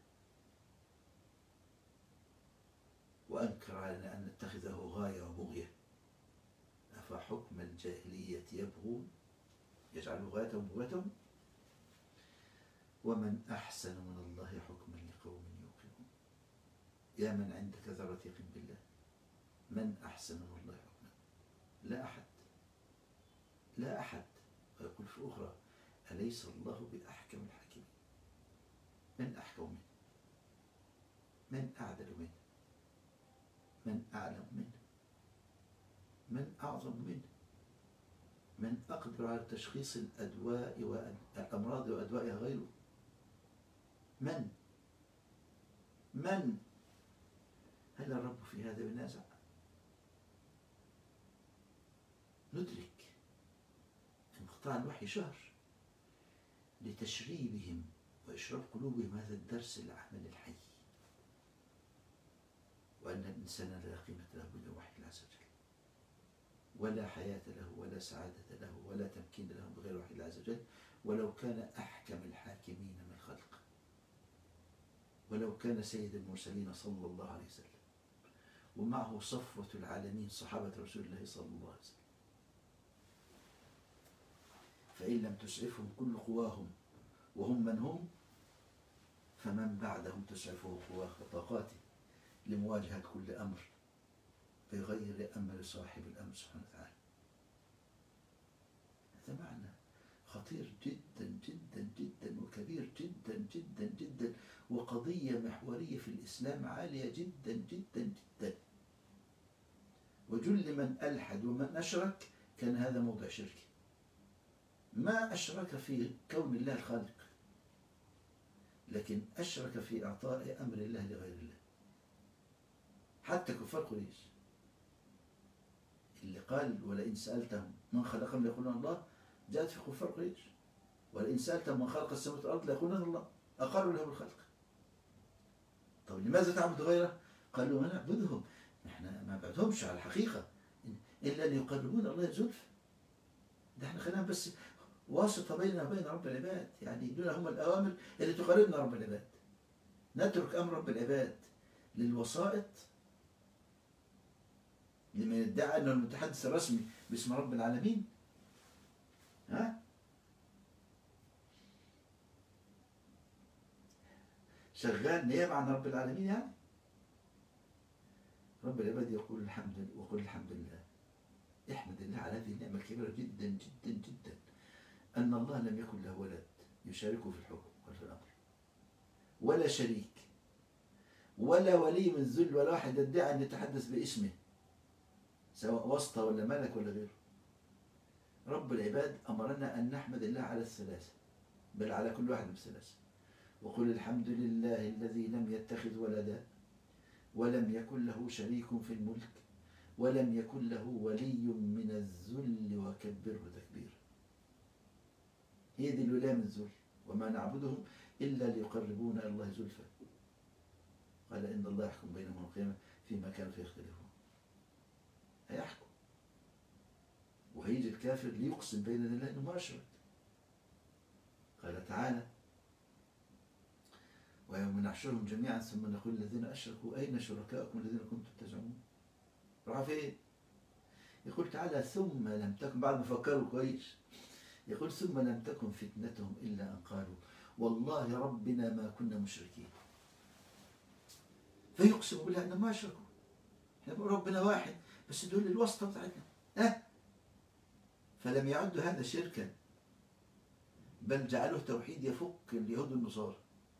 وأنكر علينا أن نتخذه غاية وبغية. أفحكم الجاهلية يبغون، يجعلوا غايتهم بغيتهم، ومن أحسن من الله حكما لقوم يوقنون. يا من عندك ذرة يقين بالله، من أحسن من الله حكما؟ لا أحد، لا أحد. ويقول في أخرى: أليس الله بأحكم الحاكمين؟ من أحكم منه؟ من أعدل منه؟ من أعلم منه؟ من أعظم منه؟ من أقدر على تشخيص الأدواء والأمراض وأدوائها غيره؟ من هل الرب في هذا بنازع؟ ندرك انقطاع الوحي شهر لتشريبهم وإشراب قلوبهم هذا الدرس العمل الحي، وأن الإنسان لا قيمة له بدون وحي الله عز وجل، ولا حياة له ولا سعادة له ولا تمكين له بغير وحي الله عز وجل. ولو كان أحكم الحاكمين من الخلق، ولو كان سيد المرسلين صلى الله عليه وسلم، ومعه صفوة العالمين صحابة رسول الله صلى الله عليه وسلم، فإن لم تسعفهم كل قواهم وهم من هم، فمن بعدهم تسعفه قواه وطاقاته لمواجهة كل أمر بغير أمر صاحب الأمر سبحانه وتعالى. هذا معنى خطير جدا جدا جدا وكبير جدا جدا جدا، وقضية محورية في الإسلام عالية جدا جدا جدا. وجل من ألحد ومن أشرك كان هذا موضع شركه، ما أشرك في كون الله الخالق، لكن أشرك في إعطاء أمر الله لغير الله. حتى كفار قريش اللي قال: ولئن سألتهم من خلقهم ليقولون الله، جاءت في كفار قريش: ولئن سألتهم من خلق السماوات والأرض ليقولون الله، أقروا له بالخلق. طب لماذا تعبد غيره؟ قالوا: ما نعبدهم، احنا ما نعبدهمش على الحقيقة إلا أن يقربون الله زلفى، ده احنا خلينا بس واسطة بيننا وبين رب العباد، يعني دول هم الأوامر اللي تقربنا رب العباد. نترك أمر رب العباد للوسائط، لمن يدعي أنه المتحدث الرسمي باسم رب العالمين. ها؟ شغال نيابة عن رب العالمين يعني؟ رب العباد يقول وقل الحمد لله. احمد الله على هذه النعمة الكبيرة جدا جدا جدا، أن الله لم يكن له ولد يشاركه في الحكم وفي الأمر، ولا شريك، ولا ولي من ذل ولا واحد يدعي أن يتحدث باسمه سواء واسطة ولا ملك ولا غيره. رب العباد أمرنا أن نحمد الله على الثلاثة، بل على كل واحد من الثلاثة. وقل الحمد لله الذي لم يتخذ ولدا ولم يكن له شريك في الملك ولم يكن له ولي من الذل وكبره تكبيرا. هي دي الولاية من الذل. وما نعبدهم إلا ليقربونا إلى الله زلفى. قال إن الله يحكم بينهم يوم القيامة فيما كانوا فيه يختلفون. هيحكم، وهيجي الكافر ليقسم بين الله إنه ما أشرك. قال تعالى ويوم نحشرهم جميعا ثم نقول الذين أشركوا أين شركاؤكم الذين كنتم تزعمون؟ راحوا فين؟ يقول تعالى ثم لم تكن، بعد ما فكروا كويس يقول ثم لم تكن فتنتهم إلا أن قالوا والله ربنا ما كنا مشركين. فيقسم بالله أنهم ما أشركوا، احنا بنقول ربنا واحد بس دول الواسطة بتاعتنا. فلم يعدوا هذا شركا، بل جعلوه توحيد يفك اليهود والنصارى.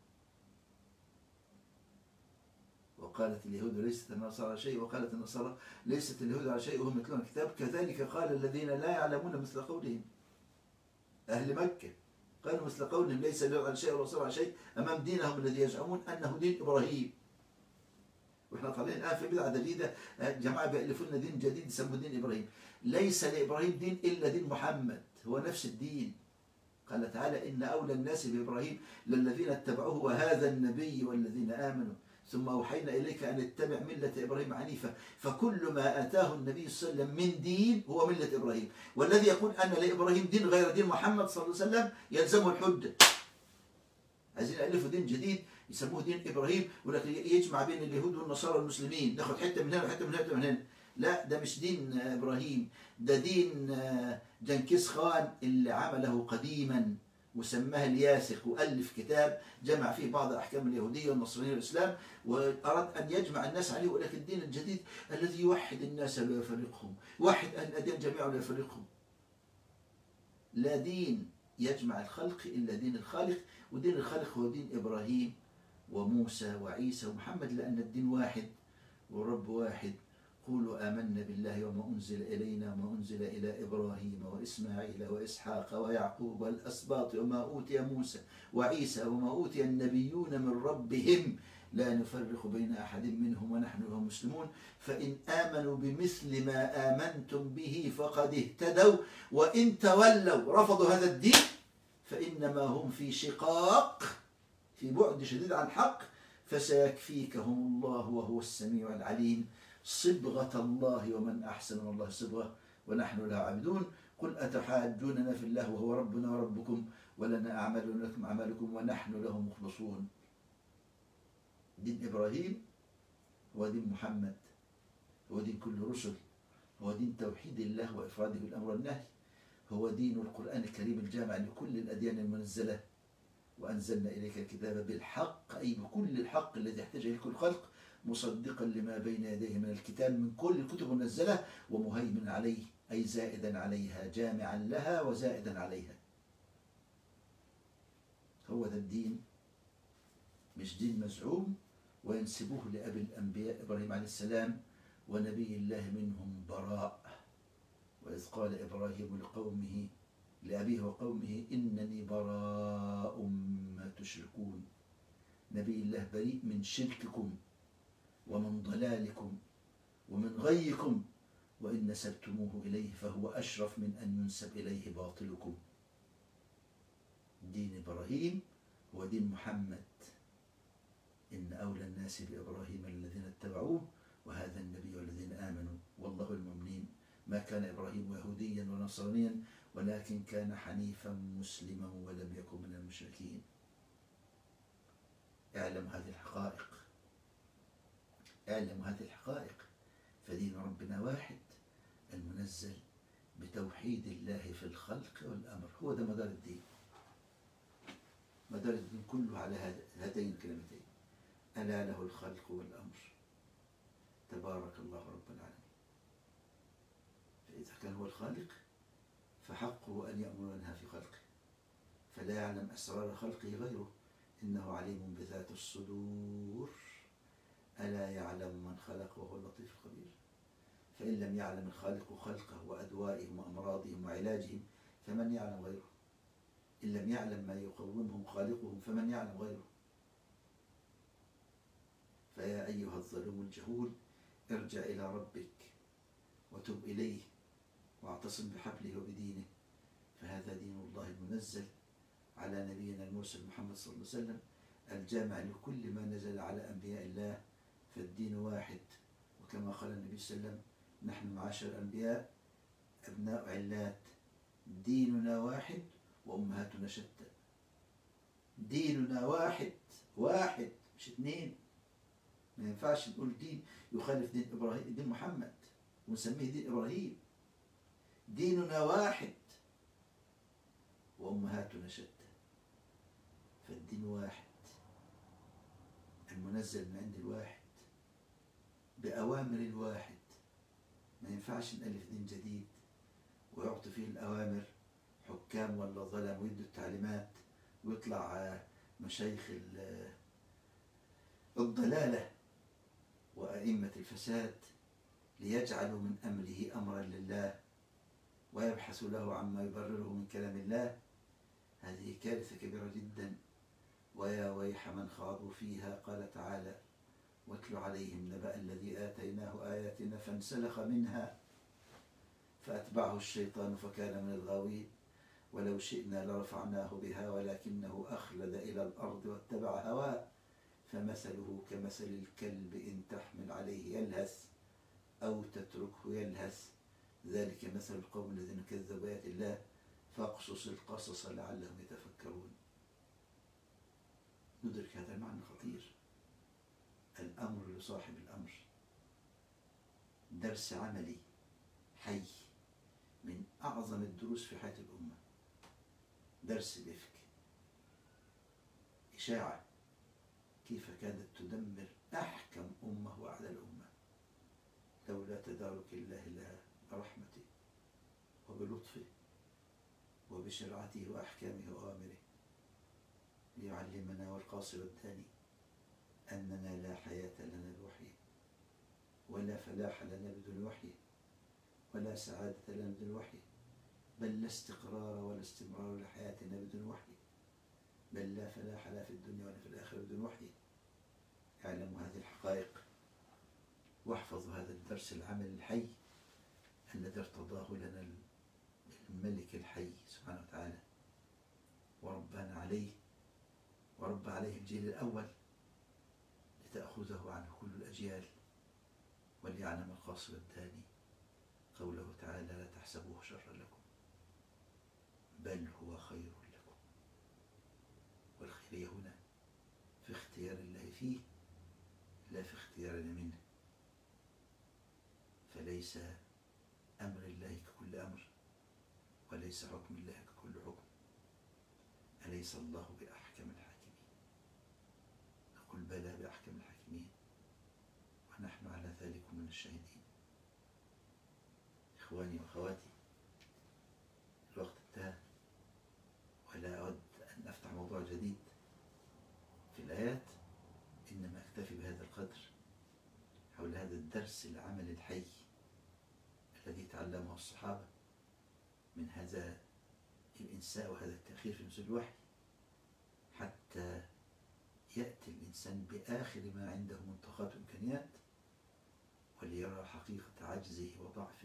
وقالت اليهود ليست النصارى على شيء وقالت النصارى ليست اليهود على شيء وهم يتلون الكتاب كذلك قال الذين لا يعلمون مثل قولهم. أهل مكة قالوا مثل قولهم ليس اليهود على شيء والنصارى على شيء أمام دينهم الذي يزعمون أنه دين إبراهيم. وإحنا طالعين الآن في بدعة جديدة، جماعة بيألفون دين جديد يسموه دين إبراهيم. ليس لإبراهيم دين إلا دين محمد، هو نفس الدين. قال تعالى إن أولى الناس بإبراهيم للذين اتبعوه وهذا النبي والذين آمنوا ثم أوحينا إليك أن اتبع ملة إبراهيم حنيفا. فكل ما آتاه النبي صلى الله عليه وسلم من دين هو ملة إبراهيم، والذي يقول أن لإبراهيم دين غير دين محمد صلى الله عليه وسلم يلزمه الحجة. عايزين يألفوا دين جديد يسموه دين إبراهيم، ولكن يجمع بين اليهود والنصارى والمسلمين، ناخد حتة من هنا وحتة من هنا وحتة من هنا. لا، ده مش دين إبراهيم، ده دين جنكيز خان اللي عمله قديما وسماه الياسخ، وألف كتاب جمع فيه بعض أحكام اليهودية والنصرانية والإسلام، وأراد أن يجمع الناس عليه. ولكن الدين الجديد الذي يوحد الناس لا يفرقهم، يوحد الأديان جميعا لا يفرقهم. لا دين يجمع الخلق إلا دين الخالق، ودين الخالق هو دين إبراهيم وموسى وعيسى ومحمد، لأن الدين واحد والرب واحد. قولوا آمنا بالله وما أنزل إلينا وما أنزل إلى إبراهيم وإسماعيل وإسحاق ويعقوب والأسباط وما أوتي موسى وعيسى وما أوتي النبيون من ربهم لا نفرق بين أحد منهم ونحن لهم مسلمون. فإن آمنوا بمثل ما آمنتم به فقد اهتدوا وإن تولوا رفضوا هذا الدين فإنما هم في شقاق، في بعد شديد عن الحق، فسيكفيكهم الله وهو السميع العليم. صبغة الله ومن أحسن من الله صبغة ونحن له عابدون. قل أتحاجوننا في الله وهو ربنا وربكم ولنا أعمالنا لكم أعمالكم ونحن له مخلصون. دين إبراهيم هو دين محمد، هو دين كل الرسل، هو دين توحيد الله وإفراده بالأمر والنهي، هو دين القرآن الكريم الجامع لكل الأديان المنزلة. وأنزلنا إليك الكتاب بالحق، أي بكل الحق الذي يحتاج إليه كل خلق، مصدقا لما بين يديه من الكتاب من كل الكتب المنزلة، ومهيمن عليه أي زائدا عليها، جامعا لها وزائدا عليها. هو ذا الدين، مش دين مزعوم وينسبوه لأبي الأنبياء إبراهيم عليه السلام ونبي الله منهم براء. وإذ قال إبراهيم لقومه لأبيه وقومه إنني براء مما تشركون. نبي الله بريء من شرككم ومن ضلالكم ومن غيكم، وإن نسبتموه إليه فهو أشرف من أن ينسب إليه باطلكم. دين إبراهيم هو دين محمد. إن أولى الناس بإبراهيم الذين اتبعوه وهذا النبي والذين آمنوا والله المؤمنين. ما كان إبراهيم يهوديا ونصرانيا ولكن كان حنيفا مسلما ولم يكن من المشركين. اعلم هذه الحقائق، اعلم هذه الحقائق. فدين ربنا واحد المنزل بتوحيد الله في الخلق والأمر. هو ده مدار الدين، مدار الدين كله على هاتين الكلمتين: ألا له الخلق والأمر تبارك الله رب العالمين. فإذا كان هو الخالق فحقه أن يأمر وينهى في خلقه، فلا يعلم أسرار خلقه غيره، إنه عليم بذات الصدور. ألا يعلم من خلق وهو اللطيف الخبير. فإن لم يعلم الخالق خلقه وأدوائهم وأمراضهم وعلاجهم فمن يعلم غيره؟ إن لم يعلم ما يقومهم خالقهم فمن يعلم غيره؟ فيا أيها الظلوم الجهول ارجع إلى ربك وتب إليه واعتصم بحبله وبدينه، فهذا دين الله المنزل على نبينا المرسل محمد صلى الله عليه وسلم الجامع لكل ما نزل على أنبياء الله. فالدين واحد، وكما قال النبي صلى الله عليه وسلم: نحن معاشر الأنبياء أبناء علات، ديننا واحد وأمهاتنا شتى. ديننا واحد، واحد مش اثنين. ما ينفعش نقول دين يخالف دين إبراهيم، دين محمد، ونسميه دين إبراهيم. ديننا واحد وأمهاتنا شتى. فالدين واحد المنزل من عند الواحد بأوامر الواحد. ما ينفعش نألف دين جديد ويعطي فيه الأوامر حكام ولا ظلم ويدوا التعليمات، ويطلع مشايخ الضلالة وأئمة الفساد ليجعلوا من أمره أمرا لله ويبحثوا له عما يبرره من كلام الله. هذه كارثة كبيرة جدا، ويا ويح من خاضوا فيها. قال تعالى: واتل عليهم نبأ الذي آتيناه آياتنا فانسلخ منها فأتبعه الشيطان فكان من الغاوين ولو شئنا لرفعناه بها ولكنه أخلد إلى الأرض واتبع هواه فمثله كمثل الكلب إن تحمل عليه يلهث أو تتركه يلهث ذلك مثل القوم الذين كذبوا بآيات الله فاقصص القصص لعلهم يتفكرون. ندرك هذا المعنى الخطير. الأمر لصاحب الأمر، درس عملي حي من أعظم الدروس في حياة الأمة. درس الإفك، إشاعة كيف كادت تدمر أحكم أمة وأعلى الأمة لولا تدارك الله لها برحمته وبلطفه وبشرعته وأحكامه وأوامره ليعلمنا والقاصر الداني أننا لا حياة لنا بوحيه، ولا فلاح لنا بدون وحيه، ولا سعادة لنا بدون وحيه، بل لا استقرار ولا استمرار لحياتنا بدون وحيه، بل لا فلاح لا في الدنيا ولا في الآخرة بدون وحيه. اعلموا هذه الحقائق واحفظوا هذا الدرس العمل الحي الذي ارتضاه لنا الملك الحي سبحانه وتعالى وربنا عليه ورب عليه الجيل الأول لتأخذه عنه كل الأجيال وليعلم القاصر الداني قوله تعالى: لا تحسبوه شرا لكم بل هو خير لكم. والخير هنا في اختيار الله فيه لا في اختيارنا منه. فليس أمر الله ككل أمر وليس حكم الله ككل حكم. أليس الله بأحكم الحاكمين؟ نقول بلى بأحكم الحاكمين ونحن على ذلك من الشاهدين. إخواني وأخواتي، الوقت انتهى ولا أود أن أفتح موضوع جديد في الآيات، إنما أكتفي بهذا القدر حول هذا الدرس العمل الحي الذي تعلمه الصحابة من هذا الإنساء وهذا التأخير في نزول الوحي حتى يأتي الإنسان بآخر ما عنده من طاقات وإمكانيات وليرى حقيقة عجزه وضعفه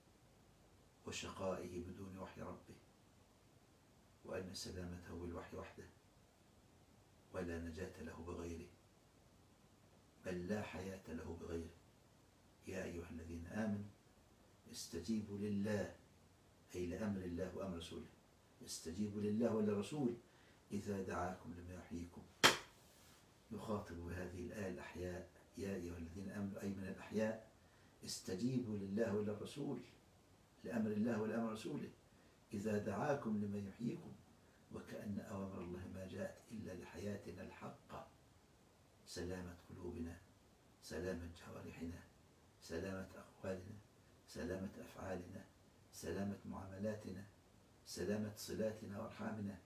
وشقائه بدون وحي ربه، وأن سلامته بالوحي وحده ولا نجاة له بغيره، بل لا حياة له بغيره. يا أيها الذين آمنوا استجيبوا لله، أي لأمر الله وأمر رسوله، استجيبوا لله وللرسول إذا دعاكم لما يحييكم. يخاطب بهذه الآية الأحياء: يا أيها الذين آمنوا، أي من الأحياء، استجيبوا لله وللرسول، لأمر الله ولأمر رسوله إذا دعاكم لما يحييكم. وكأن أوامر الله ما جاءت إلا لحياتنا الحقة، سلامة قلوبنا، سلامة جوارحنا، سلامة أقوالنا، سلامة أفعالنا، سلامة معاملاتنا، سلامة صلاتنا وأرحامنا،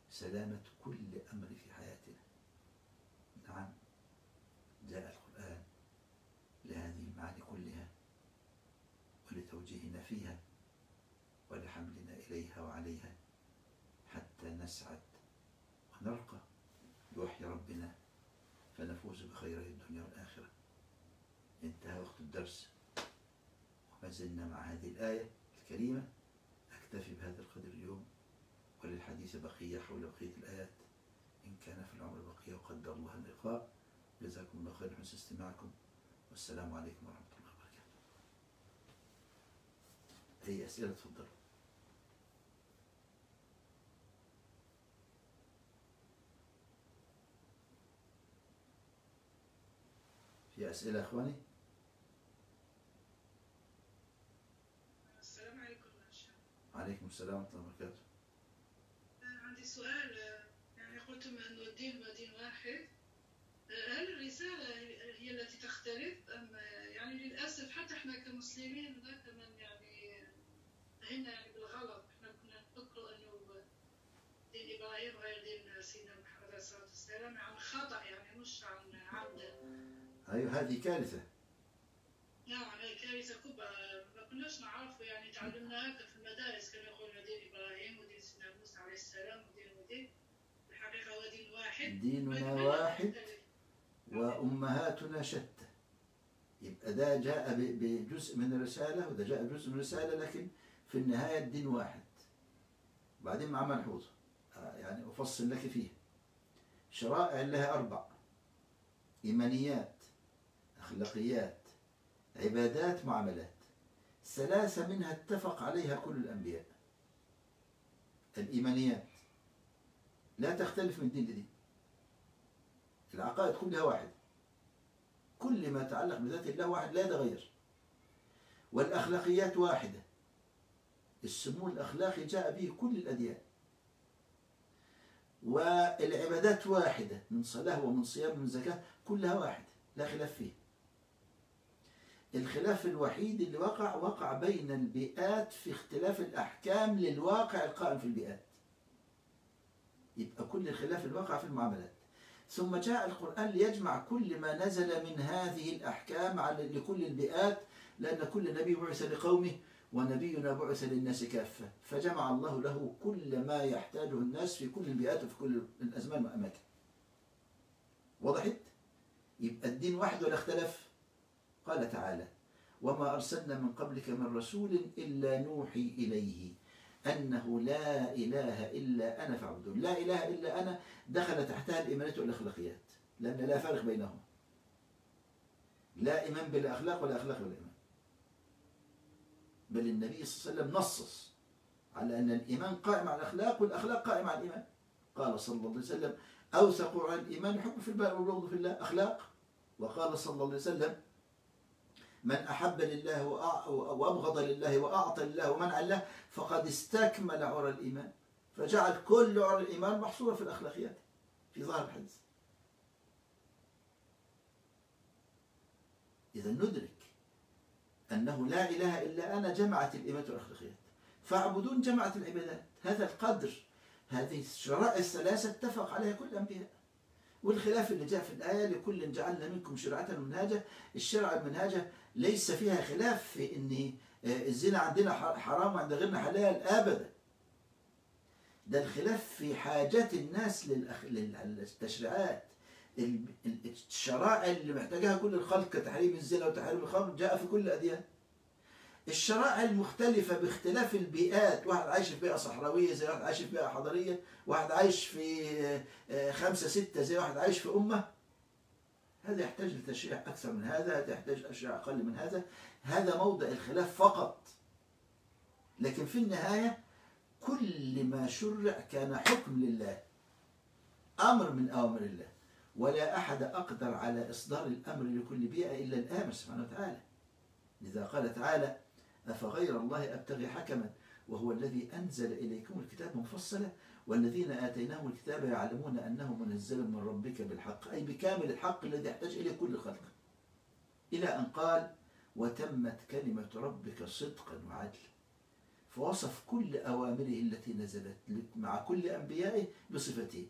سلامة كل أمر في حياتنا. نعم، جاء القرآن نسعد ونرقى بوحي ربنا فنفوز بخيري الدنيا والآخرة. انتهى وقت الدرس وما زلنا مع هذه الآية الكريمة. أكتفي بهذا القدر اليوم، وللحديث بقية حول بقية الآيات إن كان في العمر بقية وقدر الله اللقاء. جزاكم الله خير حسن استماعكم، والسلام عليكم ورحمة الله وبركاته. أي أسئلة تفضلوا. في أسئلة أخواني؟ السلام عليكم يا شيخ. عليكم السلام ورحمة الله وبركاته. عندي سؤال. يعني قلتم أن الدين دين واحد، هل الرسالة هي التي تختلف أم يعني للأسف حتى احنا كمسلمين هناك من يعني فهمنا يعني بالغلط. احنا كنا نفكر أنه دين إبراهيم غير دين سيدنا محمد عليه الصلاة والسلام، عن خطأ يعني مش عن عمد. أيوة هذه كارثة. نعم هي كارثة كبرى، ما كناش نعرفه يعني تعلمناها في المدارس، كانوا يقولون دين إبراهيم ودين سيدنا موسى عليه السلام ودين الحقيقة هو دين واحد. ديننا واحد وأمهاتنا شتى. يبقى ده جاء بجزء من الرسالة وده جاء بجزء من الرسالة، لكن في النهاية الدين واحد. بعدين مع ملحوظة يعني أفصل لك فيه. شرائع لها 4: إيمانيات، أخلاقيات، عبادات، معاملات. 3 منها اتفق عليها كل الأنبياء. الإيمانيات لا تختلف من دين لدين، العقائد كلها واحد، كل ما يتعلق بذات الله واحد لا يتغير. والأخلاقيات واحدة، السمو الأخلاقي جاء به كل الأديان. والعبادات واحدة، من صلاة ومن صيام ومن زكاة، كلها واحدة لا خلاف فيه. الخلاف الوحيد اللي وقع بين البيئات في اختلاف الأحكام للواقع القائم في البيئات. يبقى كل الخلاف الواقع في المعاملات. ثم جاء القرآن ليجمع كل ما نزل من هذه الأحكام لكل البيئات، لأن كل نبي بعث لقومه ونبينا بعث للناس كافة، فجمع الله له كل ما يحتاجه الناس في كل البيئات وفي كل الأزمان والأماكن. وضحت؟ يبقى الدين واحد ولا اختلف؟ قال تعالى: وما أرسلنا من قبلك من رسول إلا نوحي إليه أنه لا إله إلا أنا فاعبدون. لا إله إلا أنا دخل تحتها الإيمانيات والأخلاقيات، لأن لا فارق بينهما. لا إيمان بالأخلاق ولا أخلاق بالإيمان. بل النبي صلى الله عليه وسلم نصص على أن الإيمان قائم على الأخلاق والأخلاق قائمة على الإيمان. قال صلى الله عليه وسلم: أوثق على الإيمان حب في الباء والبغض في الله، أخلاق. وقال صلى الله عليه وسلم: من أحب لله وأبغض لله وأعطى لله ومنع لله فقد استكمل عرى الإيمان. فجعل كل عرى الإيمان محصورة في الأخلاقيات في ظاهر الحديث. إذا ندرك أنه لا إله إلا أنا جمعت الإيمان والأخلاقيات، فاعبدون جمعت العبادات. هذا القدر، هذه الشرائع الثلاثة اتفق عليها كل الأنبياء. والخلاف اللي جاء في الآية: لكل جعلنا منكم شرعة ومنهاجا. الشرع المنهاجة ليس فيها خلاف في أن الزنا عندنا حرام وعند غيرنا حلال أبدا. ده الخلاف في حاجة الناس للتشريعات. الشرائع اللي محتاجها كل الخلق كتحريم الزنا وتحريم الخمر جاء في كل الأديان. الشرائع المختلفة باختلاف البيئات، واحد عايش في بيئة صحراوية زي واحد عايش في بيئة حضرية، واحد عايش في 5 6 زي واحد عايش في أمة، هذا يحتاج لتشريع أكثر من هذا يحتاج أشياء أقل من هذا. هذا موضع الخلاف فقط. لكن في النهاية كل ما شرع كان حكم لله، أمر من أوامر الله، ولا أحد أقدر على إصدار الأمر لكل بيئة إلا الآمر سبحانه وتعالى. لذا قال تعالى: أفغير الله أبتغي حكما وهو الذي أنزل إليكم الكتاب مفصلا والذين آتيناهم الكتاب يعلمون أنه منزل من ربك بالحق، أي بكامل الحق الذي يحتاج إليه كل الخلق، إلى أن قال: وتمت كلمة ربك صدقا وعدلا. فوصف كل أوامره التي نزلت مع كل أنبيائه بصفتين: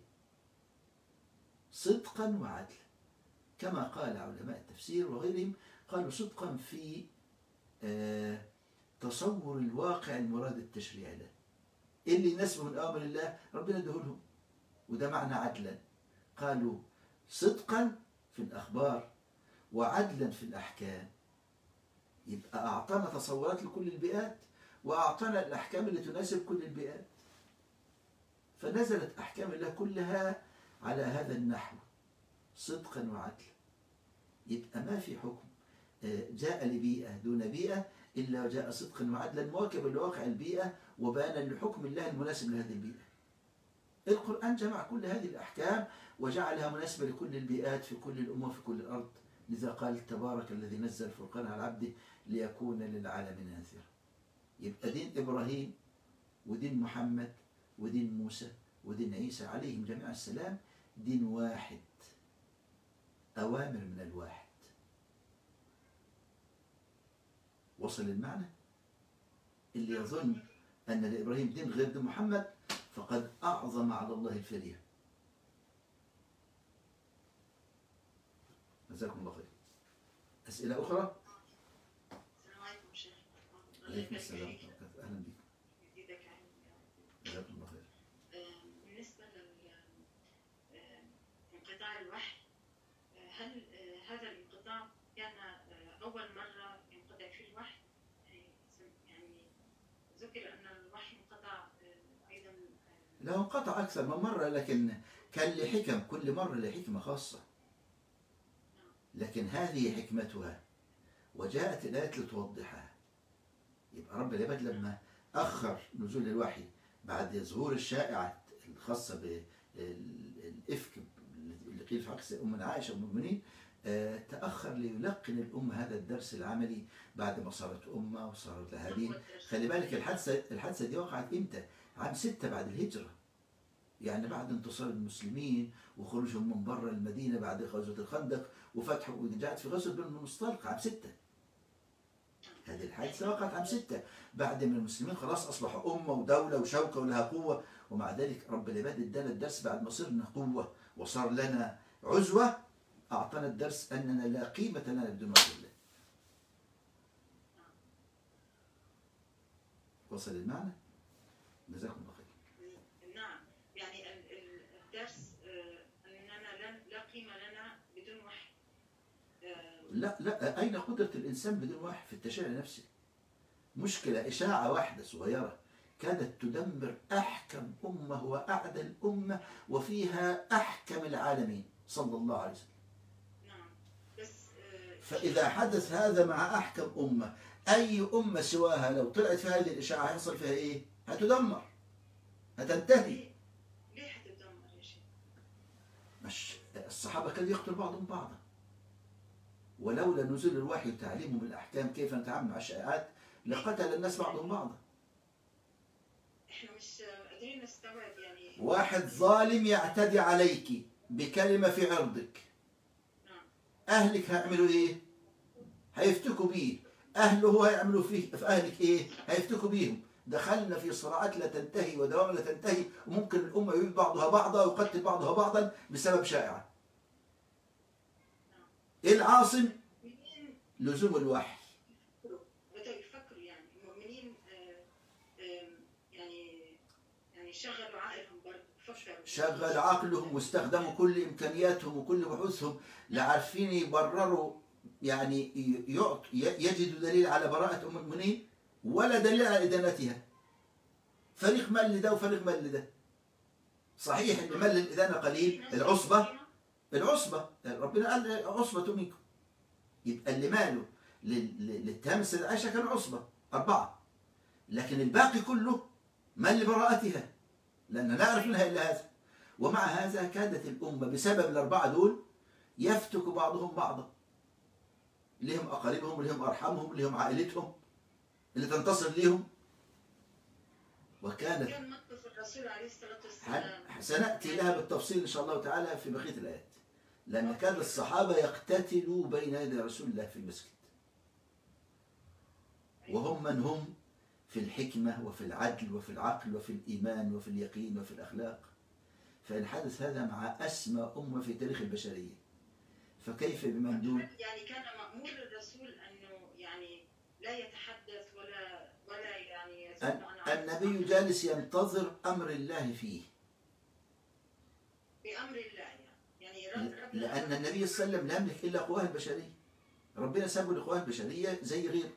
صدقا وعدلا. كما قال علماء التفسير وغيرهم، قالوا صدقا في تصور الواقع المراد التشريع له، إيه اللي يناسبه من أوامر الله ربنا يديهولهم. وده معنى عدلا. قالوا صدقا في الأخبار وعدلا في الأحكام. يبقى أعطانا تصورات لكل البيئات، وأعطانا الأحكام اللي تناسب كل البيئات. فنزلت أحكام الله كلها على هذا النحو، صدقا وعدلا. يبقى ما في حكم جاء لبيئة دون بيئة إلا وجاء صدقا وعدلا مواكبا لواقع البيئة وبيانا لحكم الله المناسب لهذه البيئة. القرآن جمع كل هذه الأحكام وجعلها مناسبة لكل البيئات في كل الأمم وفي كل الأرض. لذا قال تبارك الذي نزل الفرقان على عبده ليكون للعالمين نذيرا. يبقى دين إبراهيم ودين محمد ودين موسى ودين عيسى عليهم جميع السلام دين واحد، أوامر من الواحد. وصل المعنى؟ اللي يظن أن لإبراهيم دين غير دين محمد فقد أعظم على الله الفرية. جزاكم الله خير. أسئلة أخرى؟ السلام عليكم شيخ. عليكم السلام. أهلا بك. جزاكم الله خير. بالنسبة لانقطاع الوحي، هل هذا الانقطاع كان أول مرة ينقطع فيه الوحي؟ يعني ذكر أن الوحي انقطع أيضا. لا، انقطع أكثر من مرة، لكن كان لحكم، كل مرة لحكمة خاصة. لكن هذه حكمتها وجاءت الآيات لتوضحها. يبقى رب العباد لما أخر نزول الوحي بعد ظهور الشائعة الخاصة بالإفك اللي قيل في حق أمنا عائشة أم المؤمنين، تأخر ليلقن الأمة هذا الدرس العملي بعد ما صارت أمة وصارت لها دين. خلي بالك الحادثة دي وقعت إمتى؟ عام 6 بعد الهجرة، يعني بعد انتصار المسلمين وخروجهم من بره المدينة بعد غزوة الخندق وفتح، وجاءت في غزوة بني المصطلق عام 6. هذه الحادثة وقعت عام 6 بعد ما المسلمين خلاص أصبحوا أمة ودولة وشوكة ولها قوة. ومع ذلك رب العباد ادانا الدرس بعد ما صرنا قوة وصار لنا عزوة، أعطانا الدرس أننا لا قيمة لنا بدون وحي الله. وصل المعنى؟ جزاكم الله خير. نعم، يعني الدرس أننا لا قيمة لنا بدون وحي. لا، أين قدرة الإنسان بدون وحي في التشريع نفسه؟ مشكلة إشاعة واحدة صغيرة كانت تدمر أحكم أمة وأعدل أمة وفيها أحكم العالمين صلى الله عليه وسلم. نعم، بس فإذا حدث هذا مع أحكم أمة، أي أمة سواها لو طلعت في هذه الإشاعة هيحصل فيها إيه؟ هتدمر، هتنتهي. ليه هتدمر يا شيخ؟ مش الصحابة كانوا يقتلوا بعضهم بعضا، ولولا نزول الوحي وتعليمهم الأحكام كيف نتعامل مع الشائعات لقتل الناس بعضهم بعضا. احنا مش قادرين نستوعب يعني. واحد ظالم يعتدي عليك بكلمة في عرضك، أهلك هيعملوا إيه؟ هيفتكوا بيه. أهله هيعملوا فيه في أهلك إيه؟ هيفتكوا بيهم. دخلنا في صراعات لا تنتهي ودوام لا تنتهي، وممكن الأمة يبيد بعضها بعضا ويقتل بعضها بعضا بسبب شائعة. إيه العاصم؟ لزوم الوحي. بدأوا يفكروا يعني المؤمنين يعني شغلوا عقلهم برضه، فكروا. شغل عقلهم واستخدموا كل إمكانياتهم وكل بحوثهم، لا عارفين يبرروا، يعني يجدوا دليل على براءة أم المؤمنين ولا دليل على إدانتها. فريق مل لده وفريق مل لده. صحيح اللي مل الإدانة قليل، العصبة ربنا قال عصبة منكم. يبقى اللي مالوا للتهم السيدة عائشة كانوا عصبة 4، لكن الباقي كله مل لبراءتها لأن لا يعرف منها إلا هذا. ومع هذا كادت الأمة بسبب ال4 دول يفتك بعضهم بعضا، لهم أقاربهم لهم أرحامهم لهم عائلتهم اللي تنتصر ليهم. وكانت كان موقف الرسول عليه الصلاة والسلام سنأتي لها بالتفصيل إن شاء الله تعالى في بقية الآيات، لأن كان الصحابة يقتتلوا بين يدي رسول الله في المسجد، وهم من هم في الحكمة وفي العدل وفي العقل وفي الإيمان وفي اليقين وفي الأخلاق. فإن حدث هذا مع أسمى أمة في تاريخ البشرية، فكيف بمن دون؟ يعني كان مأمور الرسول أنه يعني لا يتحدث ولا يعني النبي جالس ينتظر أمر الله فيه، بأمر الله يعني لأن النبي صلى الله عليه وسلم لا يملك إلا قواه البشرية، ربنا سابه لقواه البشرية زي غيره.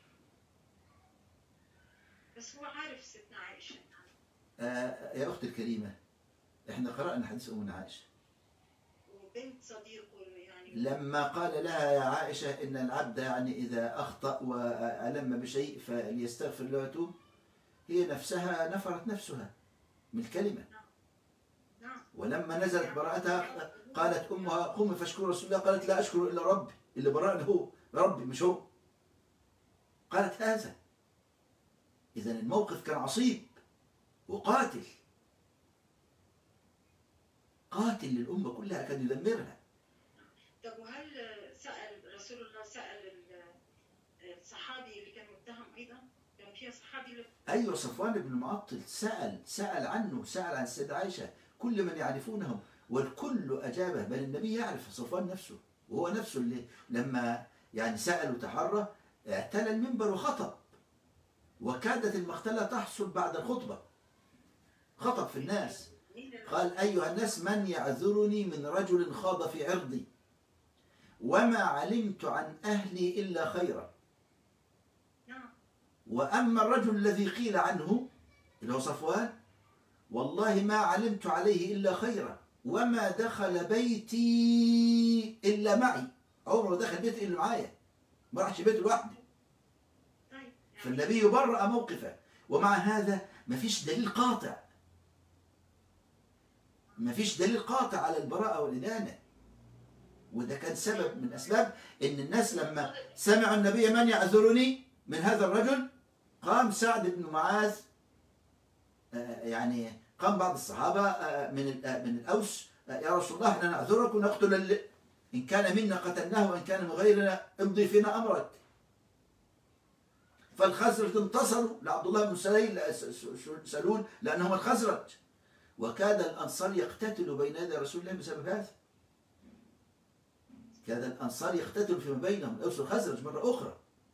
بس هو عارف ستنا عائشة. يا أختي الكريمة، إحنا قرأنا حديث أمنا عائشة وبنت صديقه يعني لما قال لها يا عائشة إن العبد يعني إذا أخطأ وألم بشيء فليستغفر له ويتوب، هي نفسها نفرت نفسها من الكلمة. نعم. ولما نزلت براءتها قالت أمها قومي فاشكري رسول الله، قالت لا أشكر إلا ربي، اللي برأني هو ربي مش هو. قالت هذا. إذا الموقف كان عصيب وقاتل، قاتل للأمة كلها، كان يدمرها. طب وهل سأل رسول الله الصحابي اللي كان متهم أيضا؟ كان فيها صحابي أيوة، صفوان بن معطل سأل عنه، سأل عن السيدة عائشة، كل من يعرفونهم والكل أجابه، بل النبي يعرف صفوان نفسه، وهو نفسه اللي لما يعني سأل وتحرى اعتلى المنبر وخطب، وكادت المقتلة تحصل بعد الخطبة. خطب في الناس قال أيها الناس من يعذرني من رجل خاض في عرضي وما علمت عن أهلي إلا خيرا، وأما الرجل الذي قيل عنه اللي هو صفوان والله ما علمت عليه إلا خيرا وما دخل بيتي إلا معي، عمره دخل بيتي إلا معايا، ما راحش بيته لوحده. فالنبي برأ موقفه، ومع هذا ما فيش دليل قاطع، ما فيش دليل قاطع على البراءة والإدانة. وده كان سبب من أسباب إن الناس لما سمعوا النبي من يعذرني من هذا الرجل، قام سعد بن معاذ، يعني قام بعض الصحابة من الأوس، يا رسول الله احنا نعذرك ونقتل، إن كان منا قتلناه وإن كان من غيرنا امضي فينا أمرك. فالخزرج انتصروا لعبد الله بن سلول لأنهم الخزرج، وكاد الأنصار يقتتلوا بين يدي رسول الله بسبب هذا. كاد الأنصار يقتتلوا فيما بينهم، الأوس والخزرج مرة أخرى.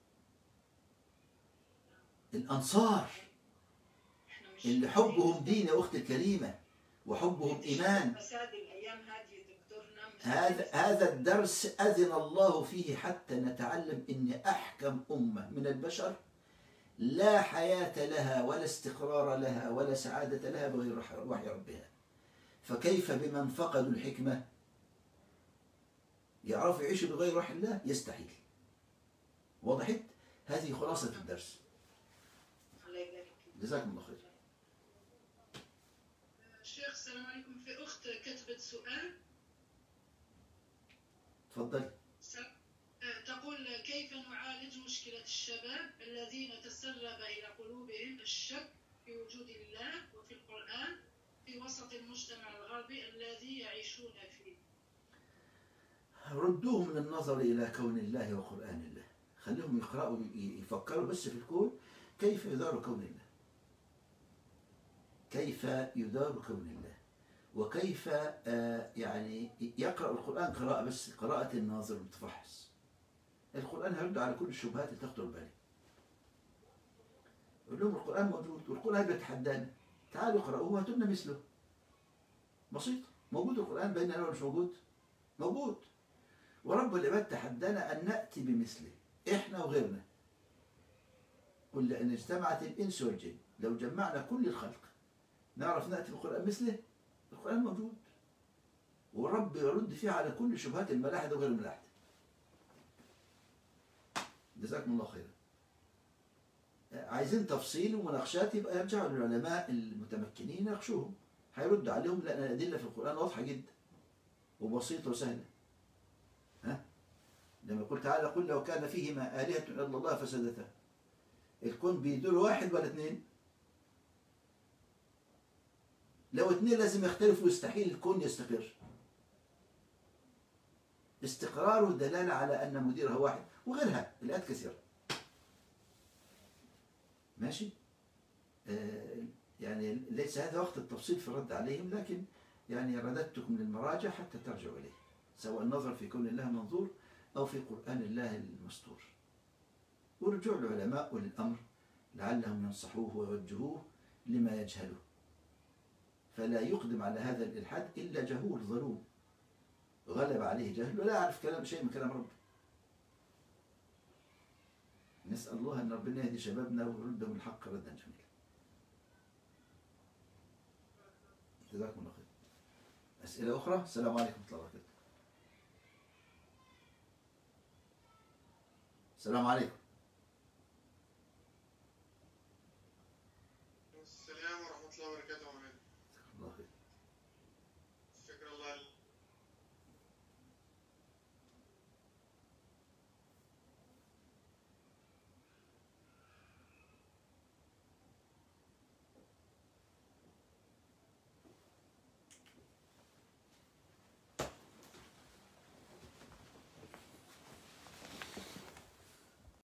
الأنصار اللي حبهم دين يا أختي الكريمة وحبهم إيمان، هذا الدرس أذن الله فيه حتى نتعلم أن أحكم أمة من البشر لا حياة لها ولا استقرار لها ولا سعادة لها بغير وحي ربها. فكيف بمن فقدوا الحكمة يعرفوا يعيشوا بغير وحي الله؟ يستحيل. وضحت؟ هذه خلاصة الدرس. جزاكم الله خير. شيخ السلام عليكم، في أخت كتبت سؤال. تفضل. تقول كيف نعالج مشكلة الشباب الذين تسرب إلى قلوبهم الشك في وجود الله وفي القرآن في وسط المجتمع الغربي الذي يعيشون فيه؟ ردوهم للنظر إلى كون الله وقرآن الله، خليهم يقرأوا يفكروا بس في الكون، كيف يدار كون الله، كيف يدار كون الله، وكيف يعني يقرأ القرآن قراءة بس قراءة الناظر المتفحص. القرآن هيرد على كل الشبهات اللي تخطر بالي. يقول لهم القرآن موجود، والقرآن بيتحدانا، تعالوا اقرأوه وهاتوا لنا مثله. بسيط، موجود القرآن بيننا ولا مش موجود؟ موجود. ورب العباد تحدانا أن نأتي بمثله، إحنا وغيرنا. قل لأن اجتمعت الإنس والجن لو جمعنا كل الخلق نعرف نأتي بالقرآن مثله. القرآن موجود، ورب يرد فيه على كل شبهات الملاحدة وغير الملاحدة. جزاكم الله خيرا. عايزين تفصيل ومناقشات يبقى يرجعوا للعلماء المتمكنين يناقشوهم، هيرد عليهم لأن الأدلة في القرآن واضحة جدا وبسيطة وسهلة. لما يقول تعالى قل لو كان فيهما آلهة إلا الله فسدتا، الكون بيدور واحد ولا اثنين؟ لو اثنين لازم يختلفوا، يستحيل الكون يستقر. استقراره دلالة على أن مديرها واحد، وغيرها الآيات كثيرة. ماشي؟ يعني ليس هذا وقت التفصيل في الرد عليهم، لكن يعني رددتكم للمراجع حتى ترجعوا إليه، سواء النظر في كون الله منظور أو في قرآن الله المسطور. ورجوع العلماء وللأمر لعلهم ينصحوه ويوجهوه لما يجهله، فلا يقدم على هذا الإلحاد إلا جهول ظلوم غلب عليه جهل ولا يعرف شيء من كلام ربه. نسأل الله أن ربنا يهدي شبابنا ويردهم الحق ردا جميلا. جزاكم الله خير. أسئلة أخرى؟ السلام عليكم ورحمة الله وبركاته. السلام عليكم. السلام ورحمة الله وبركاته. جزاكم الله خير.